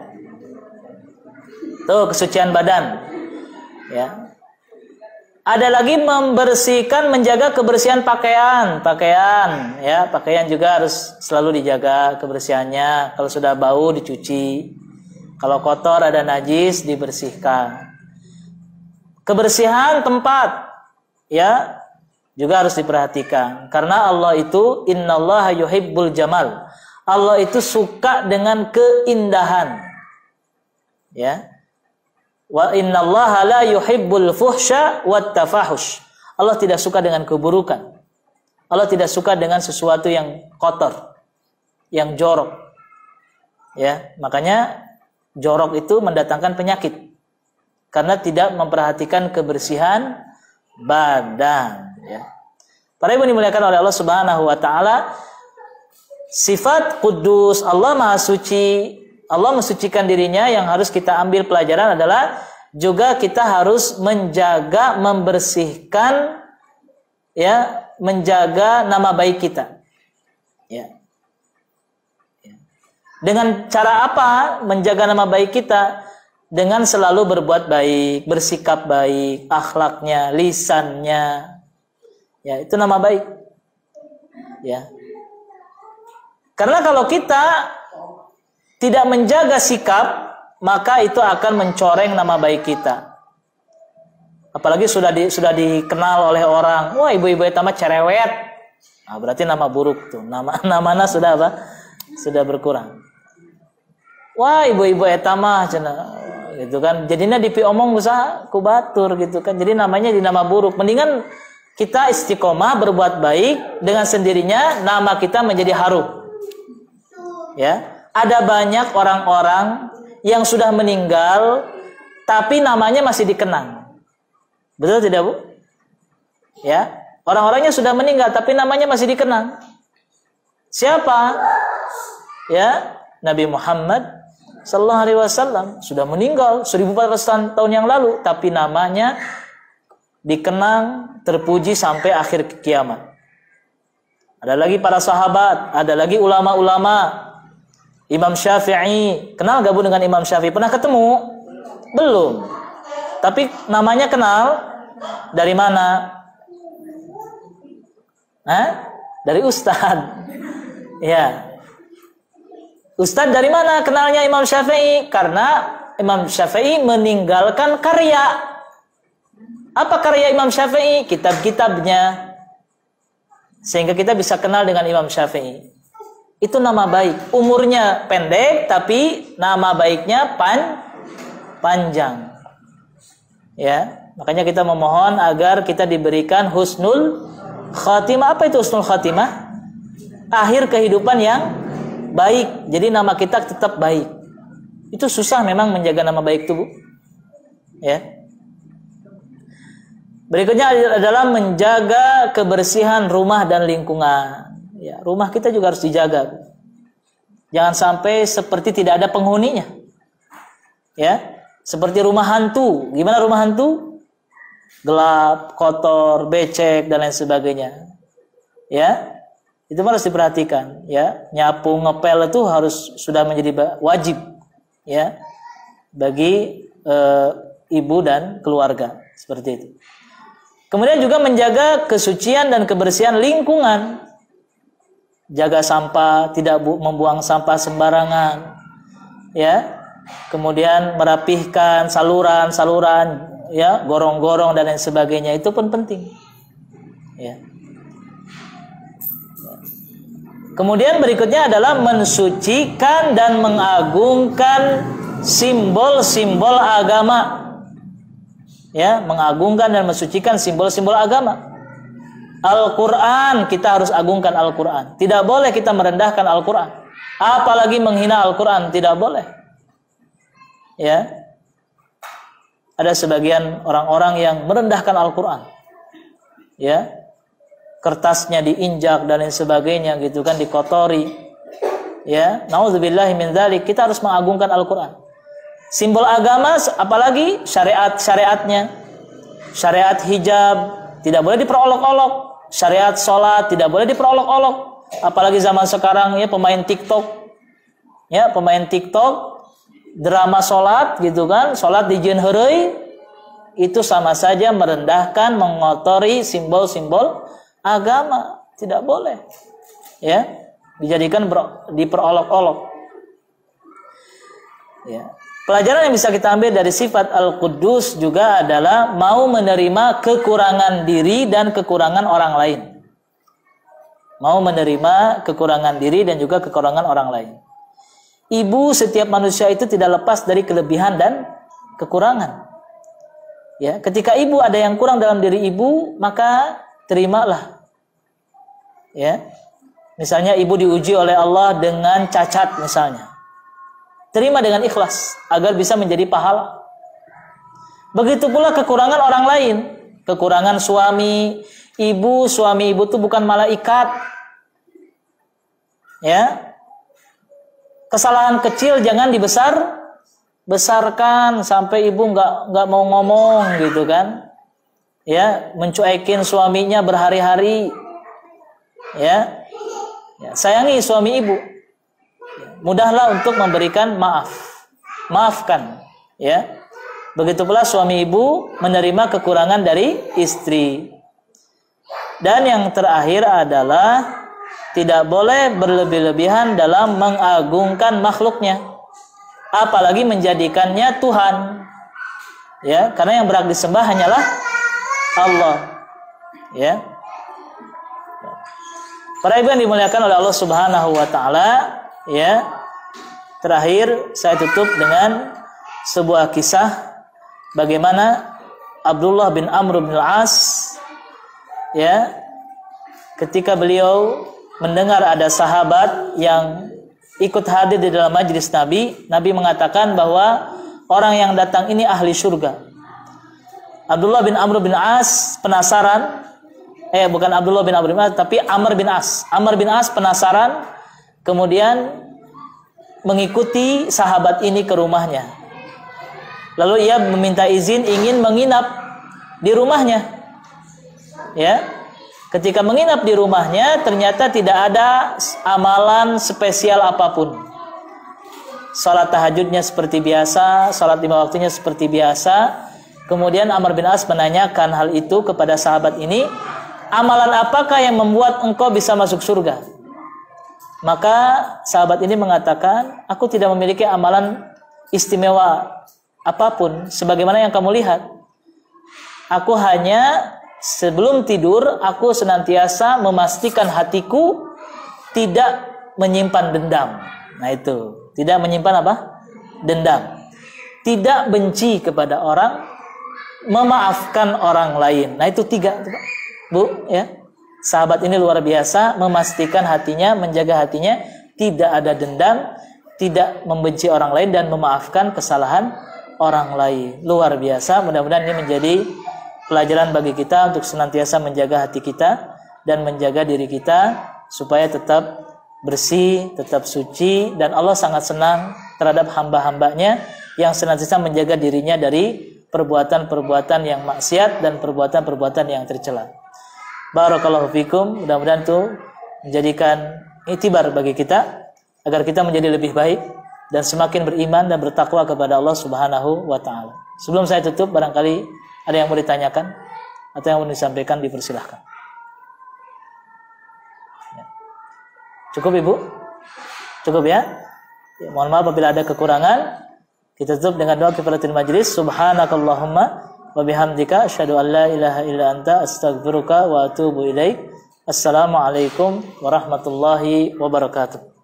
tuh kesucian badan ya ada lagi membersihkan menjaga kebersihan pakaian ya pakaian juga harus selalu dijaga kebersihannya kalau sudah bau dicuci kalau kotor ada najis dibersihkan kebersihan tempat ya juga harus diperhatikan karena Allah itu innallaha yuhibbul jamal Allah itu suka dengan keindahan ya wa innallaha la yuhibbul fuhsya wat tafahush Allah tidak suka dengan keburukan Allah tidak suka dengan sesuatu yang kotor yang jorok ya makanya jorok itu mendatangkan penyakit karena tidak memperhatikan kebersihan badan ya. Para ibu dimuliakan oleh Allah Subhanahu wa taala sifat kudus Allah Maha Suci Allah mensucikan dirinya yang harus kita ambil pelajaran adalah juga kita harus menjaga membersihkan ya menjaga nama baik kita ya. Dengan cara apa menjaga nama baik kita dengan selalu berbuat baik bersikap baik akhlaknya lisannya ya itu nama baik ya karena kalau kita tidak menjaga sikap maka itu akan mencoreng nama baik kita apalagi sudah dikenal oleh orang wah ibu-ibu eta mah cerewet nah, berarti nama buruk tuh namana sudah apa sudah berkurang wah ibu-ibu eta mah cenah gitu kan jadinya dipiomong usaha ku batur gitu kan jadi namanya di nama buruk mendingan kita istiqomah berbuat baik dengan sendirinya nama kita menjadi harum ya ada banyak orang-orang yang sudah meninggal tapi namanya masih dikenang. Betul tidak, Bu? Ya, orang-orangnya sudah meninggal tapi namanya masih dikenang. Siapa? Ya, Nabi Muhammad sallallahu alaihi wasallam sudah meninggal 1400 tahun yang lalu tapi namanya dikenang, terpuji sampai akhir kiamat. Ada lagi para sahabat, ada lagi ulama-ulama. Imam Syafi'i, kenal gabung dengan Imam Syafi'i? Pernah ketemu? Belum. Tapi namanya kenal dari mana? Dari Ustadz. Ya. Ustadz dari mana kenalnya Imam Syafi'i? Karena Imam Syafi'i meninggalkan karya. Apa karya Imam Syafi'i? Kitab-kitabnya. Sehingga kita bisa kenal dengan Imam Syafi'i. Itu nama baik. Umurnya pendek tapi nama baiknya panjang. Ya, makanya kita memohon agar kita diberikan husnul khatimah. Apa itu husnul khatimah? Akhir kehidupan yang baik. Jadi nama kita tetap baik. Itu susah memang menjaga nama baik itu, Bu. Ya. Berikutnya adalah menjaga kebersihan rumah dan lingkungan. Ya, rumah kita juga harus dijaga. Jangan sampai seperti tidak ada penghuninya. Ya, seperti rumah hantu. Gimana rumah hantu? Gelap, kotor, becek dan lain sebagainya. Ya, itu harus diperhatikan. Ya, nyapu, ngepel itu harus sudah menjadi wajib. Ya, bagi ibu dan keluarga seperti itu. Kemudian juga menjaga kesucian dan kebersihan lingkungan. Jaga sampah, tidak membuang sampah sembarangan. Ya. Kemudian merapihkan saluran-saluran, ya, gorong-gorong dan lain sebagainya, itu pun penting. Ya. Kemudian berikutnya adalah mensucikan dan mengagungkan simbol-simbol agama. Ya, mengagungkan dan mensucikan simbol-simbol agama. Al-Quran, kita harus agungkan Al-Quran. Tidak boleh kita merendahkan Al-Quran. Apalagi menghina Al-Quran, tidak boleh. Ya, ada sebagian orang-orang yang merendahkan Al-Quran. Ya, kertasnya diinjak dan lain sebagainya gitu kan, dikotori. Ya, nauzubillahi min dzalik. Kita harus mengagungkan Al-Quran. Simbol agama, apalagi syariatnya. Syariat hijab tidak boleh diperolok-olok. Syariat sholat tidak boleh diperolok-olok. Apalagi zaman sekarang ya, pemain TikTok. Ya, pemain TikTok drama sholat gitu kan, sholat dijieun heureuy, itu sama saja merendahkan, mengotori simbol-simbol agama. Tidak boleh ya dijadikan diperolok-olok. Ya. Pelajaran yang bisa kita ambil dari sifat Al-Quddus juga adalah mau menerima kekurangan diri dan kekurangan orang lain. Mau menerima kekurangan diri dan juga kekurangan orang lain. Ibu, setiap manusia itu tidak lepas dari kelebihan dan kekurangan. Ya, ketika ibu ada yang kurang dalam diri ibu, maka terimalah. Ya. Misalnya ibu diuji oleh Allah dengan cacat misalnya. Terima dengan ikhlas agar bisa menjadi pahala. Begitu pula kekurangan orang lain, kekurangan suami ibu itu bukan malaikat. Ya. Kesalahan kecil jangan besarkan sampai ibu nggak mau ngomong gitu kan. Ya, mencuekin suaminya berhari-hari. Ya. Ya, sayangi suami ibu. Mudahlah untuk memberikan maafkan, ya. Begitu pula suami ibu menerima kekurangan dari istri. Dan yang terakhir adalah tidak boleh berlebih-lebihan dalam mengagungkan makhluknya, apalagi menjadikannya Tuhan. Ya, karena yang berhak disembah hanyalah Allah. Ya. Para ibu yang dimuliakan oleh Allah Subhanahu wa taala, ya. Terakhir saya tutup dengan sebuah kisah bagaimana Abdullah bin Amr bin Al-As, ya, ketika beliau mendengar ada sahabat yang ikut hadir di dalam majlis Nabi, Nabi mengatakan bahwa orang yang datang ini ahli surga. Abdullah bin Amr bin As penasaran, bukan Abdullah bin Amr bin As, tapi Amr bin As. Amr bin As penasaran, kemudian mengikuti sahabat ini ke rumahnya. Lalu ia meminta izin ingin menginap di rumahnya. Ya. Ketika menginap di rumahnya, ternyata tidak ada amalan spesial apapun. Salat tahajudnya seperti biasa, salat 5 waktunya seperti biasa. Kemudian Amr bin As menanyakan hal itu kepada sahabat ini, amalan apakah yang membuat engkau bisa masuk surga? Maka sahabat ini mengatakan, aku tidak memiliki amalan istimewa apapun sebagaimana yang kamu lihat. Aku hanya sebelum tidur, aku senantiasa memastikan hatiku tidak menyimpan dendam. Nah itu, tidak menyimpan apa? Dendam. Tidak benci kepada orang, memaafkan orang lain. Nah itu 3, Bu, ya. Sahabat ini luar biasa, memastikan hatinya, menjaga hatinya, tidak ada dendam, tidak membenci orang lain dan memaafkan kesalahan orang lain. Luar biasa. Mudah-mudahan ini menjadi pelajaran bagi kita untuk senantiasa menjaga hati kita dan menjaga diri kita supaya tetap bersih, tetap suci, dan Allah sangat senang terhadap hamba-hambanya yang senantiasa menjaga dirinya dari perbuatan-perbuatan yang maksiat dan perbuatan-perbuatan yang tercela. Barakallahu fikum. Mudah-mudahan itu menjadikan itibar bagi kita agar kita menjadi lebih baik dan semakin beriman dan bertakwa kepada Allah Subhanahu wa taala. Sebelum saya tutup, barangkali ada yang mau ditanyakan atau yang mau disampaikan, dipersilahkan. Ya. Cukup Ibu? Cukup ya? Ya, mohon maaf apabila ada kekurangan. Kita tutup dengan doa kifaratul majlis. Subhanakallahumma wa bihamdika asyhadu an la ilaha illa anta astaghfiruka wa atubu ilaik. Assalamualaikum warahmatullahi wabarakatuh.